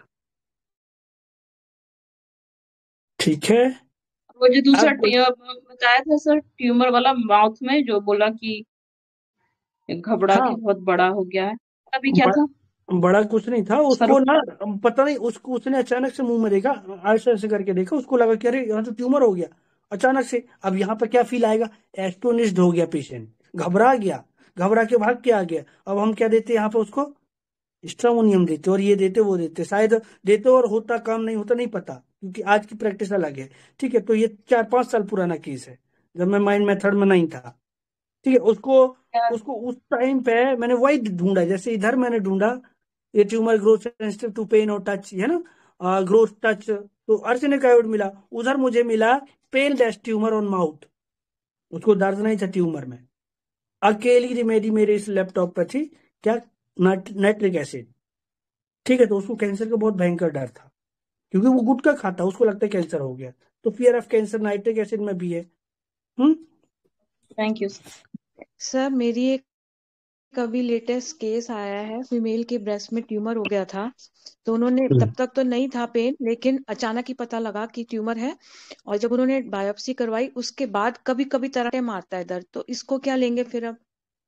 ठीक है। वो जो दूसरा अब टी- अ, बताया था सर, ट्यूमर वाला माउथ में, जो बोला कि घबरा के हाँ, बहुत बड़ा हो गया है, अभी क्या ब- था बड़ा कुछ नहीं था सर? उसको ना, पता नहीं उसको, उसने अचानक से मुंह में देखा, ऐसे ऐसे करके देखा, उसको लगा कि अरे यहाँ तो ट्यूमर हो गया अचानक से। अब यहाँ पर क्या फील आएगा, एस्टोनिश्ड हो गया पेशेंट, घबरा गया, घबरा के भाग के आ गया। अब हम क्या देते हैं यहाँ पे उसको, स्ट्रामोनियम देते और ये देते वो देते, शायद देते और होता काम नहीं होता नहीं पता, क्योंकि आज की प्रैक्टिस अलग है, ठीक है। तो ये चार पांच साल पुराना केस है, जब मैं माइंड मेथड में नहीं था, ठीक है। उसको उसको उस टाइम पे मैंने वही ढूंढा, जैसे इधर मैंने ढूंढा ये tumour growth sensitive to pain और टच, है ना, ग्रोथ टच, तो आर्सेनिक आयोड मिला। उधर मुझे मिला pale dash tumour on mouth, उसको दर्द नहीं था ट्यूमर में। अकेली रेमेडी मेरे इस लैपटॉप पे थी, क्या, नाइट्रिक एसिड, ठीक है। तो उसको कैंसर का बहुत भयंकर डर था, क्योंकि वो गुटखा खाता, उसको लगता है कैंसर हो गया, तो fear of cancer nitric acid में भी है। हम्म थैंक यू। सर मेरी एक अभी लेटेस्ट केस आया है, फीमेल के ब्रेस्ट में ट्यूमर हो गया था। तो उन्होंने, तब तक तो नहीं था पेन, लेकिन अचानक ही पता लगा कि ट्यूमर है, और जब उन्होंने बायोप्सी करवाई उसके बाद कभी कभी तराटे मारता है दर्द। तो इसको क्या लेंगे फिर अब?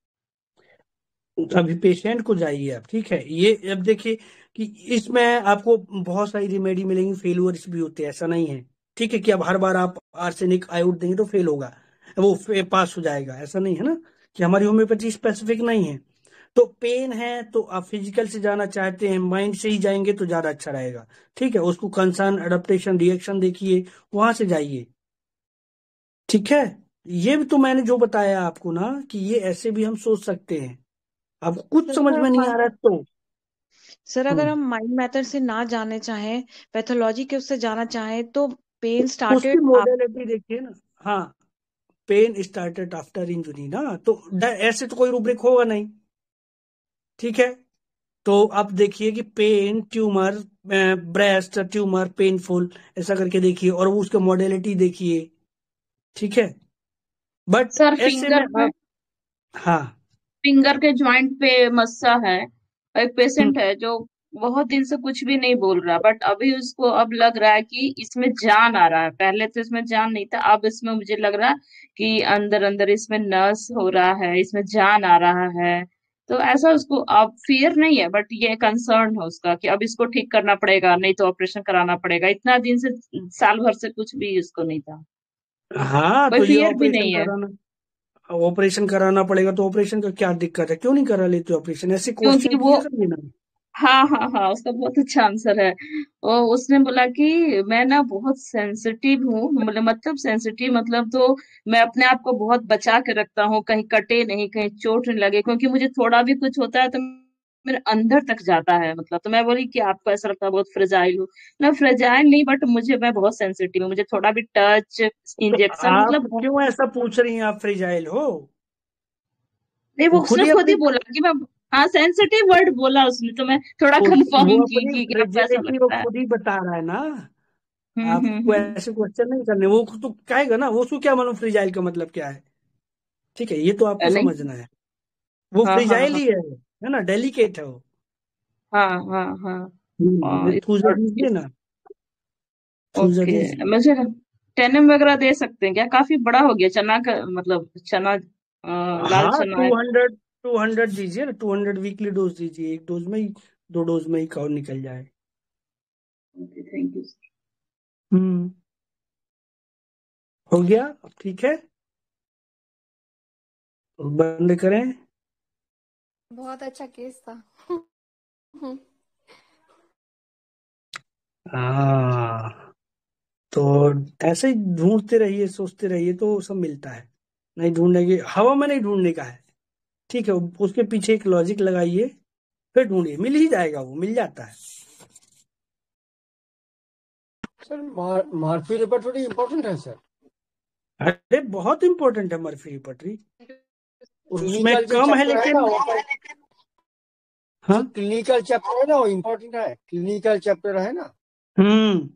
अभी पेशेंट को जाइए आप, ठीक है। ये अब देखिए कि इसमें आपको बहुत सारी रेमेडी मिलेंगी, फेलुअर्स भी होते हैं, ऐसा नहीं है, ठीक है, कि अब हर बार आप आर्सेनिक आयोड देंगे तो फेल होगा, वो फे, पास हो जाएगा, ऐसा नहीं है ना, कि हमारी होम्योपैथी स्पेसिफिक नहीं है। तो पेन है तो आप फिजिकल से जाना चाहते हैं, माइंड से ही जाएंगे तो ज्यादा अच्छा रहेगा, ठीक है। उसको कंसर्न अडेप्टेशन रिएक्शन देखिए, वहां से जाइए, ठीक है। ये भी तो मैंने जो बताया आपको ना, कि ये ऐसे भी हम सोच सकते हैं, आपको कुछ सर समझ अगर में नहीं हम आ रहा है तो। सर अगर हम्म हम माइंड मेथड से ना जाने चाहें, पैथोलॉजी के उससे जाना चाहें, तो पेन उसकी स्टार्टेड आप मॉडलिटी देखिए ना, हाँ, पेन स्टार्टेड आफ्टर इंजुरी ना, तो ड- ऐसे तो कोई रूब्रिक होगा नहीं, ठीक है। तो आप देखिए कि pain tumour, breast tumour painful, ऐसा करके देखिए, और वो उसका मॉडलिटी देखिए, ठीक है। बट सर ऐसे में फिंगर में, आप, हाँ, फिंगर के जॉइंट पे मस्सा है, एक हम्म, पेशेंट है जो बहुत दिन से कुछ भी नहीं बोल रहा, बट अभी उसको अब लग रहा है कि इसमें जान आ रहा है। पहले तो इसमें जान नहीं था, अब इसमें मुझे लग रहा है कि अंदर अंदर इसमें नस हो रहा है, इसमें जान आ रहा है। तो ऐसा उसको अब फियर नहीं है, बट ये कंसर्न है उसका कि अब इसको ठीक करना पड़ेगा, नहीं तो ऑपरेशन कराना पड़ेगा। इतना दिन से, साल भर से कुछ भी उसको नहीं था, हाँ, कोई तो ये फियर भी ऑपरेशन नहीं है। कराना, ऑपरेशन कराना पड़ेगा, तो ऑपरेशन का क्या दिक्कत है, क्यों नहीं करा लेते ऑपरेशन? ऐसे क्योंकि क्वेश्चन वो, किए करिए ना। हाँ हाँ हाँ, उसका बहुत अच्छा आंसर है। और उसने बोला कि मैं ना बहुत सेंसिटिव हूँ, मतलब मतलब सेंसिटिव मतलब तो मैं अपने आप को बहुत बचा के रखता हूँ, कहीं कटे नहीं, कहीं चोट नहीं लगे, क्योंकि मुझे थोड़ा भी कुछ होता है तो मेरे अंदर तक जाता है, मतलब। तो मैं बोली कि आपको ऐसा लगता है बहुत फ्रेजाइल हूँ ना, फ्रेजाइल नहीं, बट मुझे, मैं बहुत सेंसिटिव हूँ, मुझे थोड़ा भी टच, तो इंजेक्शन, आप मतलब क्यों ऐसा पूछ रही हैं, आप फ्रिजाइल हो? नहीं, वो वो खुद उसने ही खुद ही अपनी बोला कि मैं, हाँ, सेंसिटिव वर्ड बोला उसने, तो मैं थोड़ा वो, वो कंफर्म की अपनी कि, कि आपको ऐसा फ्रिजिलिटी वो लगता है। खुद ही बता रहा है ना। हम्म हम्म आपको हम्म। ऐसे क्वेश्चन नहीं करने, वो खुद तो कहेगा ना, वो उसको क्या मालूम फ्रिजाइल का मतलब क्या है। ठीक है, ये तो अ, आपको नहीं। समझना है। वो हाँ हाँ फ्रिजाइल हाँ ही है है ना, डेलिकेट है वो। हाँ हाँ हाँ। हम्म, और इस, चूजा और दीजिए इस, ना, चूजा ओके। दीजिए। मुझे टेनम वगैरह दे सकते हैं क्या? काफी बड़ा हो गया चना का, मतलब चना, अ, लाल हाँ, चना टू है। हंड्रेड टू हंड्रेड दीजिए ना, टू हंड्रेड वीकली डोज दीजिए, एक डोज में ही, दो डोज में ही कवर निकल जाए। Okay, thank you. हम्म, हो गया, अब ठीक है, बंद करें। बहुत अच्छा केस था। हाँ, तो ऐसे ही ढूंढते रहिए, सोचते रहिए, तो सब मिलता है। नहीं ढूंढने की, हवा में नहीं ढूंढने का है। ठीक है, उसके पीछे एक लॉजिक लगाइए, फिर ढूंढिए, मिल ही जाएगा, वो मिल जाता है। सर मार, मार्फी रिपर्टरी इम्पोर्टेंट है सर। अरे बहुत इंपॉर्टेंट है मर्फी रिपर्टरी, उसमें क्लिनिकल जो कम है चैप्टर है ना लेकिन। वो, हाँ, जो क्लिनिकल चैप्टर है ना वो इम्पोर्टेंट है, क्लिनिकल चैप्टर है ना। हम्म,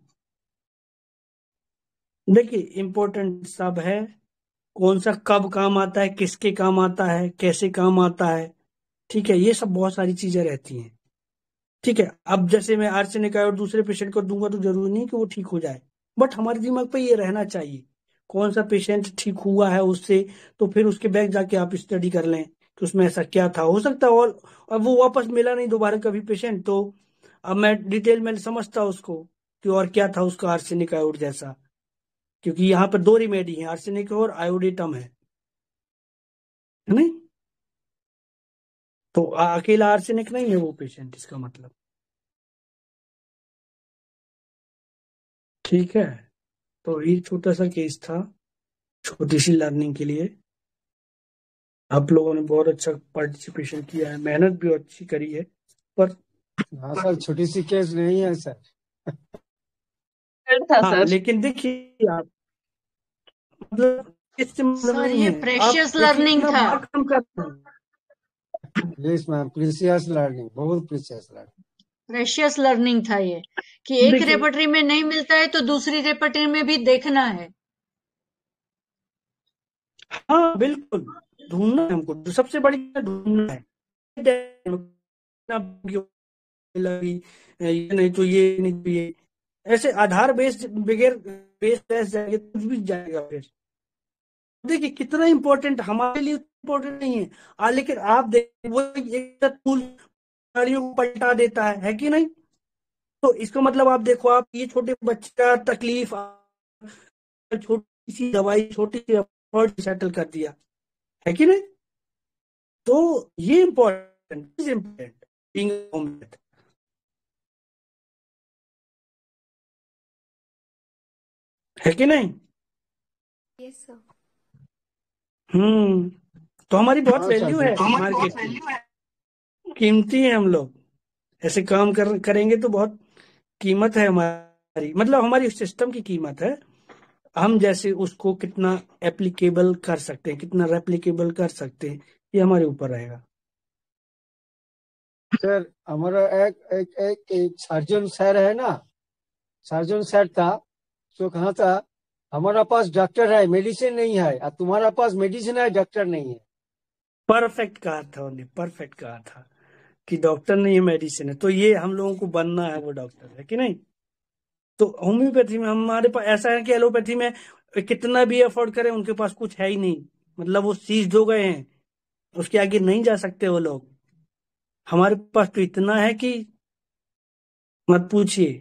देखिए इम्पोर्टेंट सब है, कौन सा कब काम आता है, किसके काम आता है, कैसे काम आता है। ठीक है, ये सब बहुत सारी चीजें रहती हैं। ठीक है, अब जैसे मैं आर्सेनिक और दूसरे पेशेंट को दूंगा तो जरूरी नहीं कि वो ठीक हो जाए, बट हमारे दिमाग पे ये रहना चाहिए कौन सा पेशेंट ठीक हुआ है उससे, तो फिर उसके बैग जाके आप स्टडी कर लें कि उसमें ऐसा क्या था, हो सकता है और अब वो वापस मिला नहीं दोबारा कभी पेशेंट, तो अब मैं डिटेल में समझता उसको कि और क्या था उसका आर्सेनिक आयोड जैसा, क्योंकि यहाँ पर दो रिमेडी है, आर्सेनिक और आयोडेटम है है नहीं, तो अकेला आर्सेनिक नहीं है वो पेशेंट, इसका मतलब। ठीक है, तो ये छोटा सा केस था, छोटी सी लर्निंग के लिए। आप लोगों ने बहुत अच्छा पार्टिसिपेशन किया है, मेहनत भी अच्छी करी है, पर हाँ सर, छोटी सी केस नहीं है सर। डर था हाँ, सर। लेकिन देखिए आप, मतलब इससे मतलब सर नहीं ये है, आप प्रेशियस एक लर्निंग इतना था। बड़ा काम कर रहे हैं। यस मैम, प्रीसियस लर्निंग, बहुत प्रीसियस लर्निंग। प्रेशियस लर्निंग था ये, कि एक देखिए, रेपर्टरी में नहीं मिलता है तो दूसरी रेपर्टरी में भी देखना है। हाँ बिल्कुल, ढूंढना है हमको, तो सबसे बड़ी चीज़ ढूंढना है। लगी ये नहीं तो ये नहीं तो ये, ऐसे आधार बेस्ड बगैर बेस बेस जाएगा कुछ भी जाएगा फिर। देखिए कितना इंपॉर्टेंट हमारे लिए इंपॉर्टेंट नहीं है, आ, लेकिन आप देखिए वो एक टूल गाड़ियों को पलटा देता है है कि नहीं? तो इसका मतलब आप देखो, आप ये छोटे बच्चे का तकलीफ, छोटी सी दवाई, छोटी सी एफर्ट सेटल कर दिया, है कि नहीं? तो ये इंपॉर्टेंट इज इम्पोर्टेंट बीइंग, है कि नहीं? Yes sir. हम्म, तो हमारी बहुत हाँ सर, वैल्यू है बिल्कुल। मार्केट में, कीमती है हम लोग, ऐसे काम कर करेंगे तो बहुत कीमत है हमारी, मतलब हमारी सिस्टम की कीमत है। हम जैसे उसको कितना एप्लीकेबल कर सकते हैं, कितना रेप्लीकेबल कर सकते हैं, ये हमारे ऊपर रहेगा। सर हमारा एक एक एक, एक सर्जन सर है ना, सर्जन सर था, तो कहा था हमारा पास डॉक्टर है, मेडिसिन नहीं है, और तुम्हारा पास मेडिसिन है, डॉक्टर नहीं है। परफेक्ट कहा था उन्हें, परफेक्ट कहा था कि डॉक्टर नहीं है, मेडिसिन है, तो ये हम लोगों को बनना है वो डॉक्टर, है कि नहीं? तो होम्योपैथी में हमारे पास ऐसा है कि एलोपैथी में कितना भी अफोर्ड करें उनके पास कुछ है ही नहीं, मतलब वो सीज हो गए हैं, उसके आगे नहीं जा सकते वो लोग। हमारे पास तो इतना है कि मत पूछिए।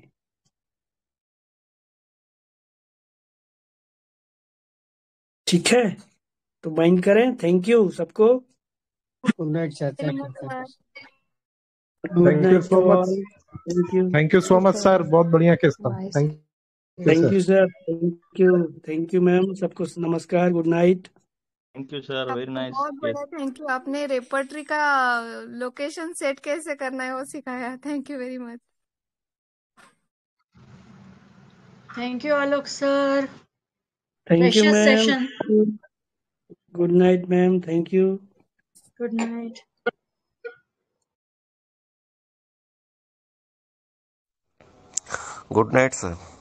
ठीक है, तो माइंड करें। थैंक यू सबको। Good night sir, thank you thank you good thank you night so too much all. Thank you. Thank you so much sir, बहुत बढ़िया केस था। Thank you thank sir. You sir. Thank you. Thank you ma'am. सबको नमस्कार। Good night. Thank you sir, very आपको nice बहुत case. बड़ा thank you, आपने repertory का लोकेशन सेट कैसे करना है वो सिखाया। Thank you very much. Thank you Alok sir, thank you precious ma'am. Session. Good night ma'am. Thank you. Good night. Good night sir.